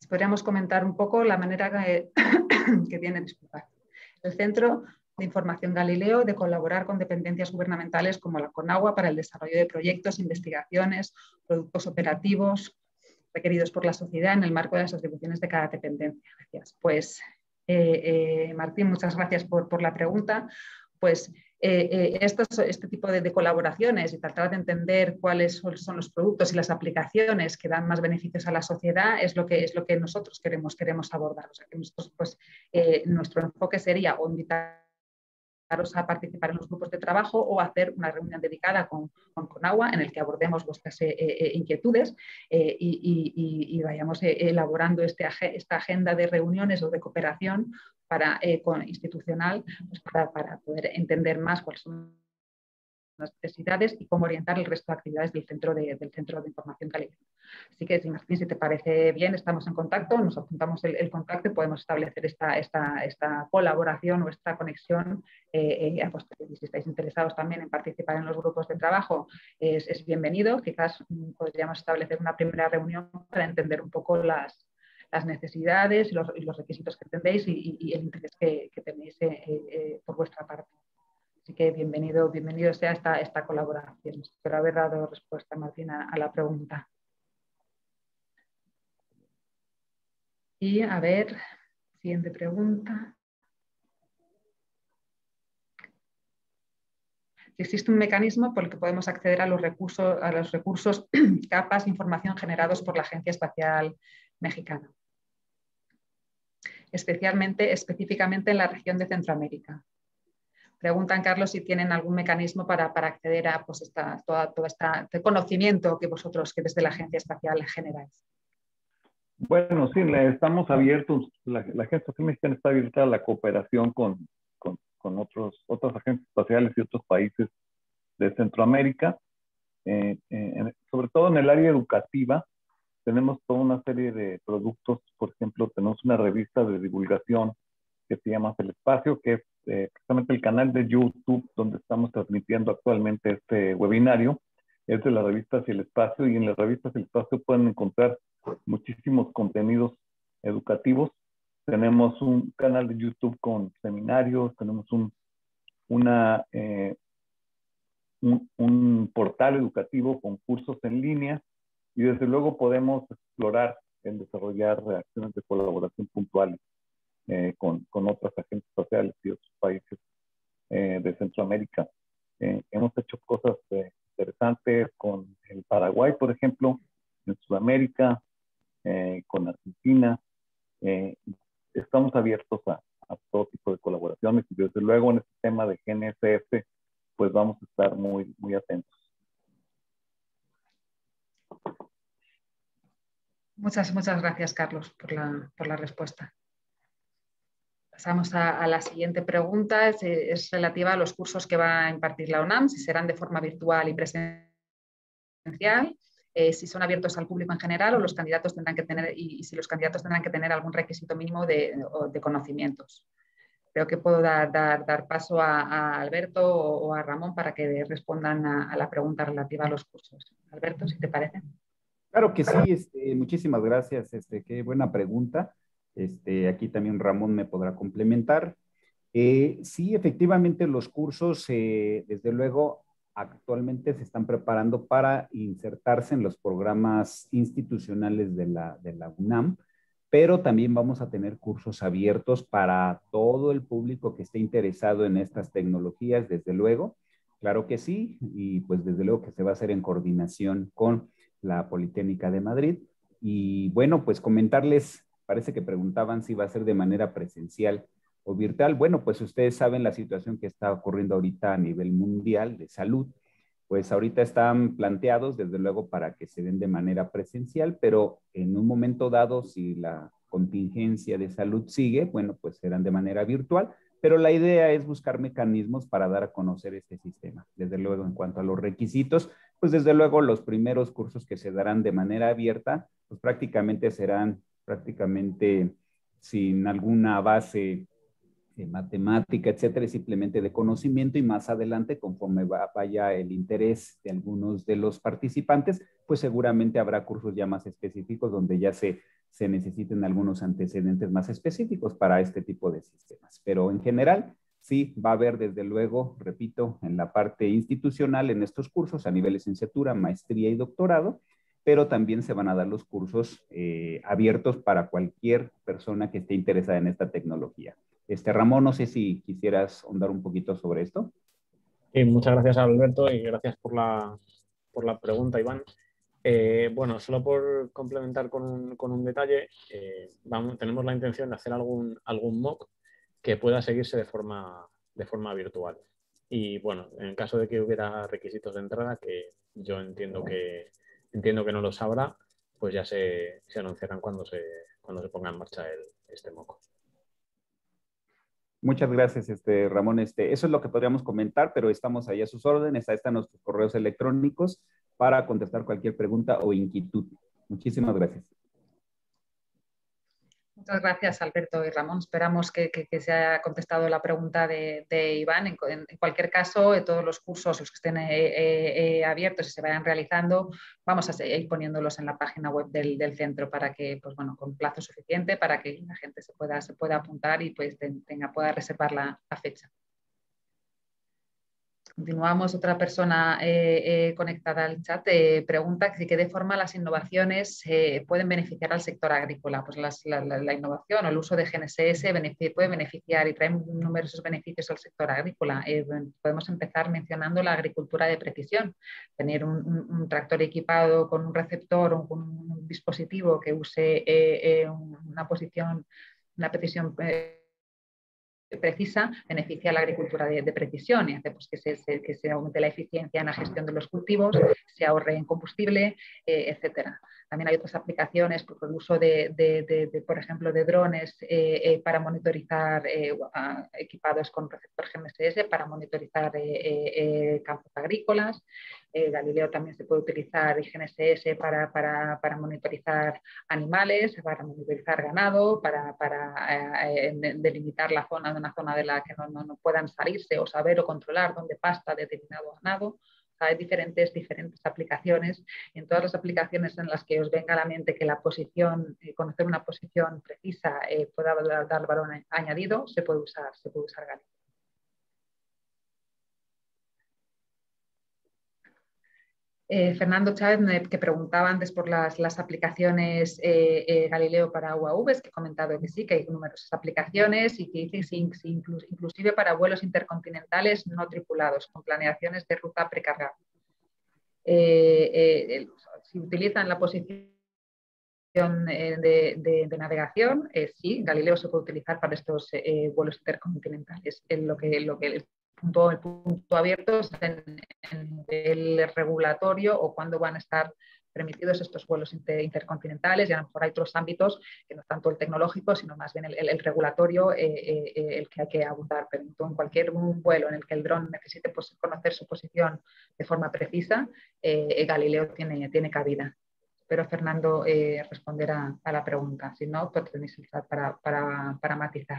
Podríamos comentar un poco la manera que tiene, disculpad, el Centro de Información Galileo de colaborar con dependencias gubernamentales como la CONAGUA para el desarrollo de proyectos, investigaciones, productos operativos requeridos por la sociedad en el marco de las atribuciones de cada dependencia. Gracias. Pues, Martín, muchas gracias por la pregunta. Pues este tipo de colaboraciones y tratar de entender cuáles son los productos y las aplicaciones que dan más beneficios a la sociedad es lo que nosotros queremos abordar. O sea, que nosotros, pues, nuestro enfoque sería o invitaros a participar en los grupos de trabajo o hacer una reunión dedicada con CONAGUA en el que abordemos vuestras inquietudes y vayamos elaborando esta agenda de reuniones o de cooperación institucional, pues para poder entender más cuáles son las necesidades y cómo orientar el resto de actividades del Centro de Información Galileo. Así que, Martín, si te parece bien, estamos en contacto, nos apuntamos el contacto y podemos establecer esta colaboración o esta conexión. Pues, si estáis interesados también en participar en los grupos de trabajo, es bienvenido. Quizás podríamos establecer una primera reunión para entender un poco las necesidades y los requisitos que tendréis y el interés que tenéis por vuestra parte. Así que bienvenido sea esta colaboración. Espero haber dado respuesta, Martín, a la pregunta. Y a ver, siguiente pregunta. Si existe un mecanismo por el que podemos acceder a los recursos, capas, información generados por la Agencia Espacial Mexicana, específicamente en la región de Centroamérica. Preguntan, Carlos, si tienen algún mecanismo para acceder a pues, todo este conocimiento que vosotros, que desde la Agencia Espacial generáis. Bueno, sí, estamos abiertos, la Agencia Espacial Mexicana está abierta a la cooperación con otras agencias espaciales y otros países de Centroamérica. Sobre todo en el área educativa, tenemos toda una serie de productos. Por ejemplo, tenemos una revista de divulgación que se llama El Espacio, que es precisamente el canal de YouTube donde estamos transmitiendo actualmente este webinario. Es de la revista Hacia el Espacio, y en la revista Hacia el Espacio pueden encontrar muchísimos contenidos educativos. Tenemos un canal de YouTube con seminarios, tenemos un portal educativo con cursos en línea, y desde luego podemos explorar en desarrollar acciones de colaboración puntuales con otras agencias espaciales y otros países de Centroamérica. Hemos hecho cosas interesantes con el Paraguay, por ejemplo, en Sudamérica, con Argentina. Estamos abiertos a todo tipo de colaboraciones, y desde luego en este tema de GNSS, pues vamos a estar muy, muy atentos. Muchas gracias, Carlos, por la respuesta. Pasamos a la siguiente pregunta. Es relativa a los cursos que va a impartir la UNAM, si serán de forma virtual y presencial, si son abiertos al público en general, o los candidatos tendrán que tener, y si los candidatos tendrán que tener algún requisito mínimo de conocimientos. Creo que puedo dar paso a Alberto o a Ramón para que respondan a la pregunta relativa a los cursos. Alberto, si te parece. Claro que sí, muchísimas gracias, qué buena pregunta. Aquí también Ramón me podrá complementar. Sí, efectivamente los cursos, desde luego, actualmente se están preparando para insertarse en los programas institucionales de la UNAM, pero también vamos a tener cursos abiertos para todo el público que esté interesado en estas tecnologías, desde luego. Claro que sí, y pues desde luego que se va a hacer en coordinación con la Politécnica de Madrid. Y bueno, pues comentarles, parece que preguntaban si va a ser de manera presencial o virtual. Bueno, pues ustedes saben la situación que está ocurriendo ahorita a nivel mundial de salud. Pues ahorita están planteados, desde luego, para que se den de manera presencial, pero en un momento dado, si la contingencia de salud sigue, bueno, pues serán de manera virtual, pero la idea es buscar mecanismos para dar a conocer este sistema. Desde luego, en cuanto a los requisitos, pues desde luego los primeros cursos que se darán de manera abierta, pues prácticamente serán sin alguna base matemática, etcétera, es simplemente de conocimiento, y más adelante, conforme vaya el interés de algunos de los participantes, pues seguramente habrá cursos ya más específicos donde ya se necesiten algunos antecedentes más específicos para este tipo de sistemas. Pero en general, sí, va a haber desde luego, repito, en la parte institucional en estos cursos a nivel licenciatura, maestría y doctorado, pero también se van a dar los cursos abiertos para cualquier persona que esté interesada en esta tecnología. Ramón, no sé si quisieras ahondar un poquito sobre esto. Muchas gracias, Alberto, y gracias por la pregunta, Iván. Bueno, solo por complementar con un detalle, tenemos la intención de hacer algún mock que pueda seguirse de forma virtual. Y bueno, en el caso de que hubiera requisitos de entrada, que yo entiendo que no los habrá, pues ya se anunciarán cuando se ponga en marcha este mock. Muchas gracias, Ramón. Eso es lo que podríamos comentar, pero estamos ahí a sus órdenes. Ahí están nuestros correos electrónicos para contestar cualquier pregunta o inquietud. Muchísimas gracias. Muchas gracias, Alberto y Ramón. Esperamos que se haya contestado la pregunta de Iván. En cualquier caso, todos los cursos, los que estén abiertos y se vayan realizando, vamos a ir poniéndolos en la página web del centro para que, pues bueno, con plazo suficiente para que la gente se pueda apuntar y pues pueda reservar la fecha. Continuamos, otra persona conectada al chat pregunta si de qué forma las innovaciones pueden beneficiar al sector agrícola. Pues la innovación o el uso de GNSS puede beneficiar y trae numerosos beneficios al sector agrícola. Podemos empezar mencionando la agricultura de precisión. Tener un tractor equipado con un receptor o con un dispositivo que use una precisión precisa beneficia a la agricultura de precisión y hace pues, que se aumente la eficiencia en la gestión de los cultivos, se ahorre en combustible, etcétera. También hay otras aplicaciones, por el uso por ejemplo, de drones para monitorizar, equipados con receptor GNSS para monitorizar campos agrícolas. Galileo también se puede utilizar y GNSS para monitorizar animales, para monitorizar ganado, para delimitar la zona de una zona de la que no puedan salirse o saber o controlar dónde pasta determinado ganado. Hay diferentes aplicaciones. En todas las aplicaciones en las que os venga a la mente que la posición, conocer una posición precisa pueda dar valor añadido, se puede usar Galileo. Fernando Chávez, que preguntaba antes por las aplicaciones Galileo para UAVs, que he comentado que sí, que hay numerosas aplicaciones y que dice inclusive para vuelos intercontinentales no tripulados, con planeaciones de ruta precargada. Si utilizan la posición de navegación, sí, Galileo se puede utilizar para estos vuelos intercontinentales. El punto abierto es en el regulatorio o cuándo van a estar permitidos estos vuelos intercontinentales, y a lo mejor hay otros ámbitos que no es tanto el tecnológico, sino más bien el regulatorio el que hay que abordar. Pero en cualquier vuelo en el que el dron necesite conocer su posición de forma precisa, Galileo tiene cabida. Espero, Fernando, responder a la pregunta. Si no, pues tenéis el chat para matizar.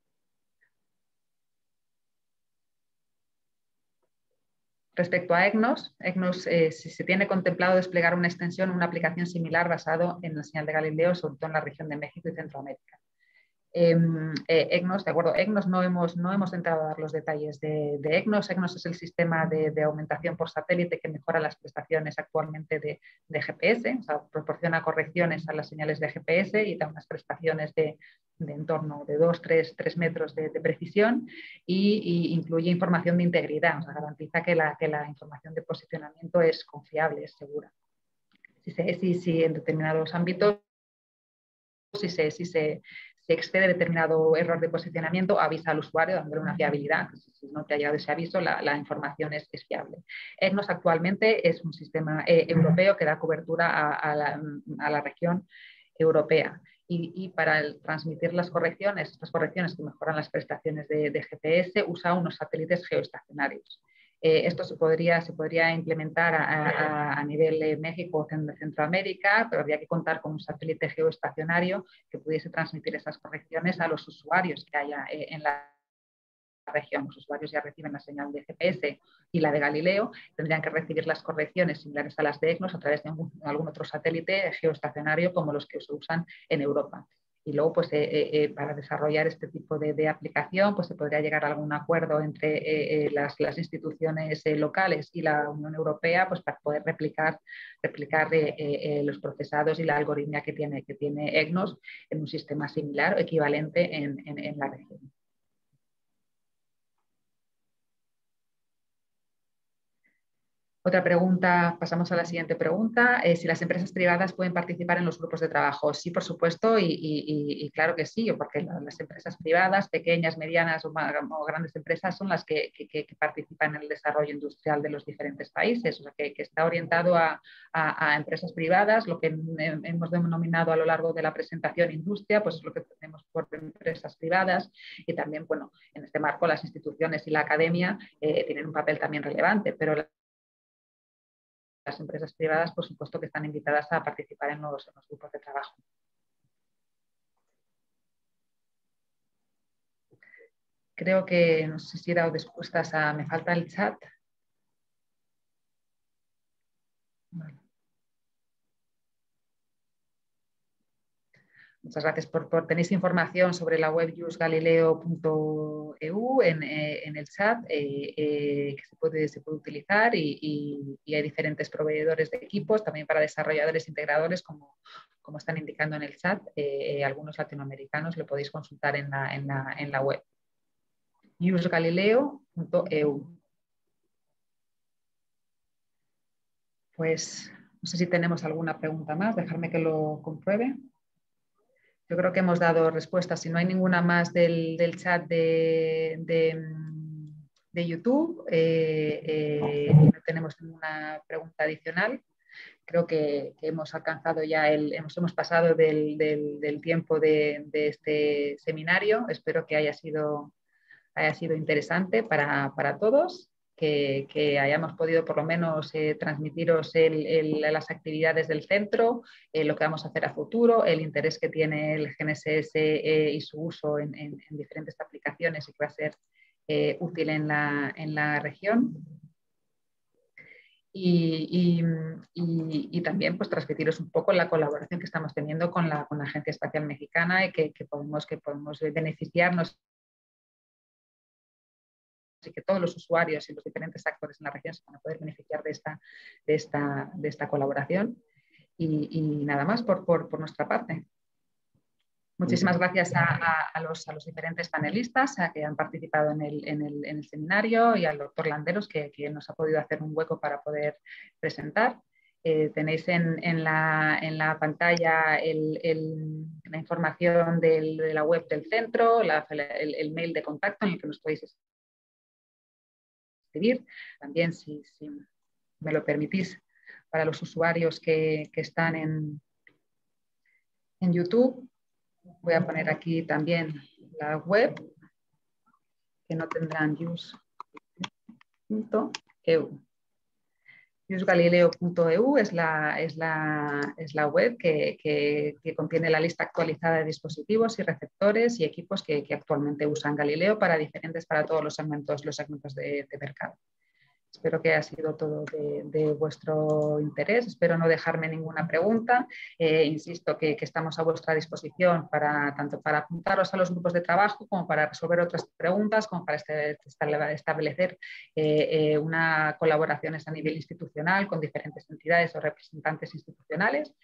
Respecto a EGNOS, si se tiene contemplado desplegar una extensión o una aplicación similar basado en la señal de Galileo, sobre todo en la región de México y Centroamérica. EGNOS, de acuerdo, EGNOS no hemos entrado a dar los detalles de EGNOS. EGNOS es el sistema de aumentación por satélite que mejora las prestaciones actualmente de GPS, o sea, proporciona correcciones a las señales de GPS y da unas prestaciones de en torno de 2-3 metros de precisión y incluye información de integridad, o sea, garantiza que la información de posicionamiento es confiable, es segura. Si en determinados ámbitos, si se excede determinado error de posicionamiento, avisa al usuario dándole una fiabilidad. Si no te ha llegado ese aviso, la información es fiable. EGNOS actualmente es un sistema europeo que da cobertura a la región europea. Y para transmitir estas correcciones que mejoran las prestaciones de GPS, usa unos satélites geoestacionarios. Esto se podría implementar a nivel México o Centroamérica, pero habría que contar con un satélite geoestacionario que pudiese transmitir esas correcciones a los usuarios que haya en la región. Los usuarios ya reciben la señal de GPS y la de Galileo, tendrían que recibir las correcciones similares a las de EGNOS a través de algún otro satélite geoestacionario como los que se usan en Europa. Y luego, pues, para desarrollar este tipo de aplicación, pues se podría llegar a algún acuerdo entre las instituciones locales y la Unión Europea, pues para poder replicar los procesados y la algoritmia que tiene EGNOS en un sistema similar o equivalente en la región. Otra pregunta, pasamos a la siguiente pregunta. Si las empresas privadas pueden participar en los grupos de trabajo. Sí, por supuesto, y claro que sí, porque las empresas privadas, pequeñas, medianas o grandes empresas son las que participan en el desarrollo industrial de los diferentes países. O sea, que está orientado a empresas privadas. Lo que hemos denominado a lo largo de la presentación industria, pues es lo que tenemos por empresas privadas. Y también, bueno, en este marco las instituciones y la academia tienen un papel también relevante, pero las empresas privadas, por supuesto, que están invitadas a participar en los grupos de trabajo. Creo que, no sé si he dado respuestas a... Me falta el chat. Vale. Muchas gracias tenéis información sobre la web usegalileo.eu en el chat que se puede utilizar y hay diferentes proveedores de equipos, también para desarrolladores integradores, como están indicando en el chat. Algunos latinoamericanos lo podéis consultar en la web usegalileo.eu. Pues no sé si tenemos alguna pregunta más, dejarme que lo compruebe. Yo creo que hemos dado respuestas. Si no hay ninguna más del chat de YouTube y no tenemos ninguna pregunta adicional, creo que hemos alcanzado ya hemos pasado del tiempo de este seminario. Espero que haya sido interesante para todos. Que hayamos podido por lo menos transmitiros las actividades del centro, lo que vamos a hacer a futuro, el interés que tiene el GNSS y su uso en diferentes aplicaciones y que va a ser útil en la región. Y también pues transmitiros un poco la colaboración que estamos teniendo con la Agencia Espacial Mexicana y que podemos beneficiarnos y que todos los usuarios y los diferentes actores en la región se van a poder beneficiar de esta colaboración. Y nada más por nuestra parte. Muchísimas gracias a los diferentes panelistas que han participado en el seminario y al doctor Landeros que nos ha podido hacer un hueco para poder presentar. Tenéis en la pantalla la información de la web del centro, el mail de contacto en el que nos podéis escribir. También, si me lo permitís, para los usuarios que están en YouTube, voy a poner aquí también la web, que no tendrán use.eu. usegalileo.eu es la web que contiene la lista actualizada de dispositivos y receptores y equipos que actualmente usan Galileo para todos los segmentos de mercado. Espero que haya sido todo de vuestro interés. Espero no dejarme ninguna pregunta. Insisto que estamos a vuestra disposición tanto para apuntaros a los grupos de trabajo como para resolver otras preguntas, como para establecer una colaboración a nivel institucional con diferentes entidades o representantes institucionales.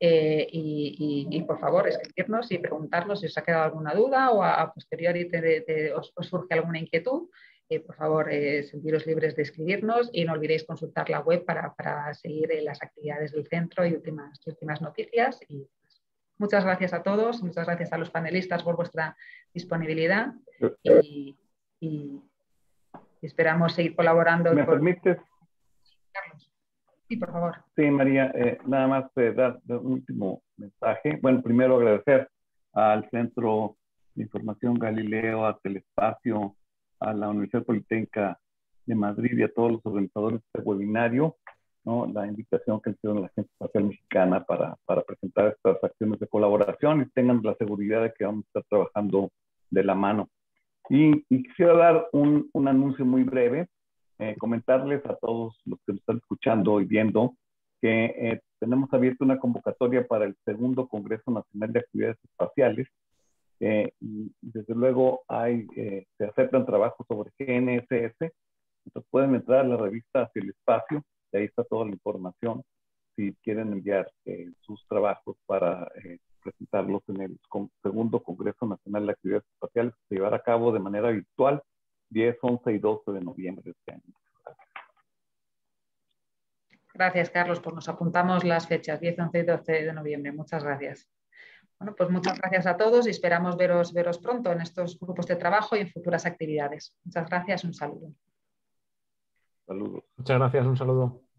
Y por favor, escribirnos y preguntarnos si os ha quedado alguna duda o a posteriori os surge alguna inquietud. Por favor, sentiros libres de escribirnos y no olvidéis consultar la web para seguir las actividades del centro y últimas noticias. Y muchas gracias a todos, muchas gracias a los panelistas por vuestra disponibilidad y esperamos seguir colaborando. ¿Me permites? Carlos. Sí, por favor. Sí, María, nada más dar un último mensaje. Bueno, primero agradecer al Centro de Información Galileo, a Telespacio, a la Universidad Politécnica de Madrid y a todos los organizadores de este webinario, ¿no? La invitación que hicieron a la Agencia Espacial Mexicana para presentar estas acciones de colaboración y tengan la seguridad de que vamos a estar trabajando de la mano. Y quisiera dar un anuncio muy breve, comentarles a todos los que nos están escuchando y viendo que tenemos abierta una convocatoria para el segundo Congreso Nacional de Actividades Espaciales. Y desde luego se aceptan trabajos sobre GNSS. Entonces pueden entrar a la revista Hacia el Espacio, y ahí está toda la información si quieren enviar sus trabajos para presentarlos en el segundo Congreso Nacional de Actividades Espaciales, que se llevará a cabo de manera virtual 10, 11 y 12 de noviembre de este año. Gracias, Carlos, pues nos apuntamos las fechas, 10, 11 y 12 de noviembre. Muchas gracias. Bueno, pues muchas gracias a todos y esperamos veros pronto en estos grupos de trabajo y en futuras actividades. Muchas gracias, un saludo. Saludos. Muchas gracias, un saludo.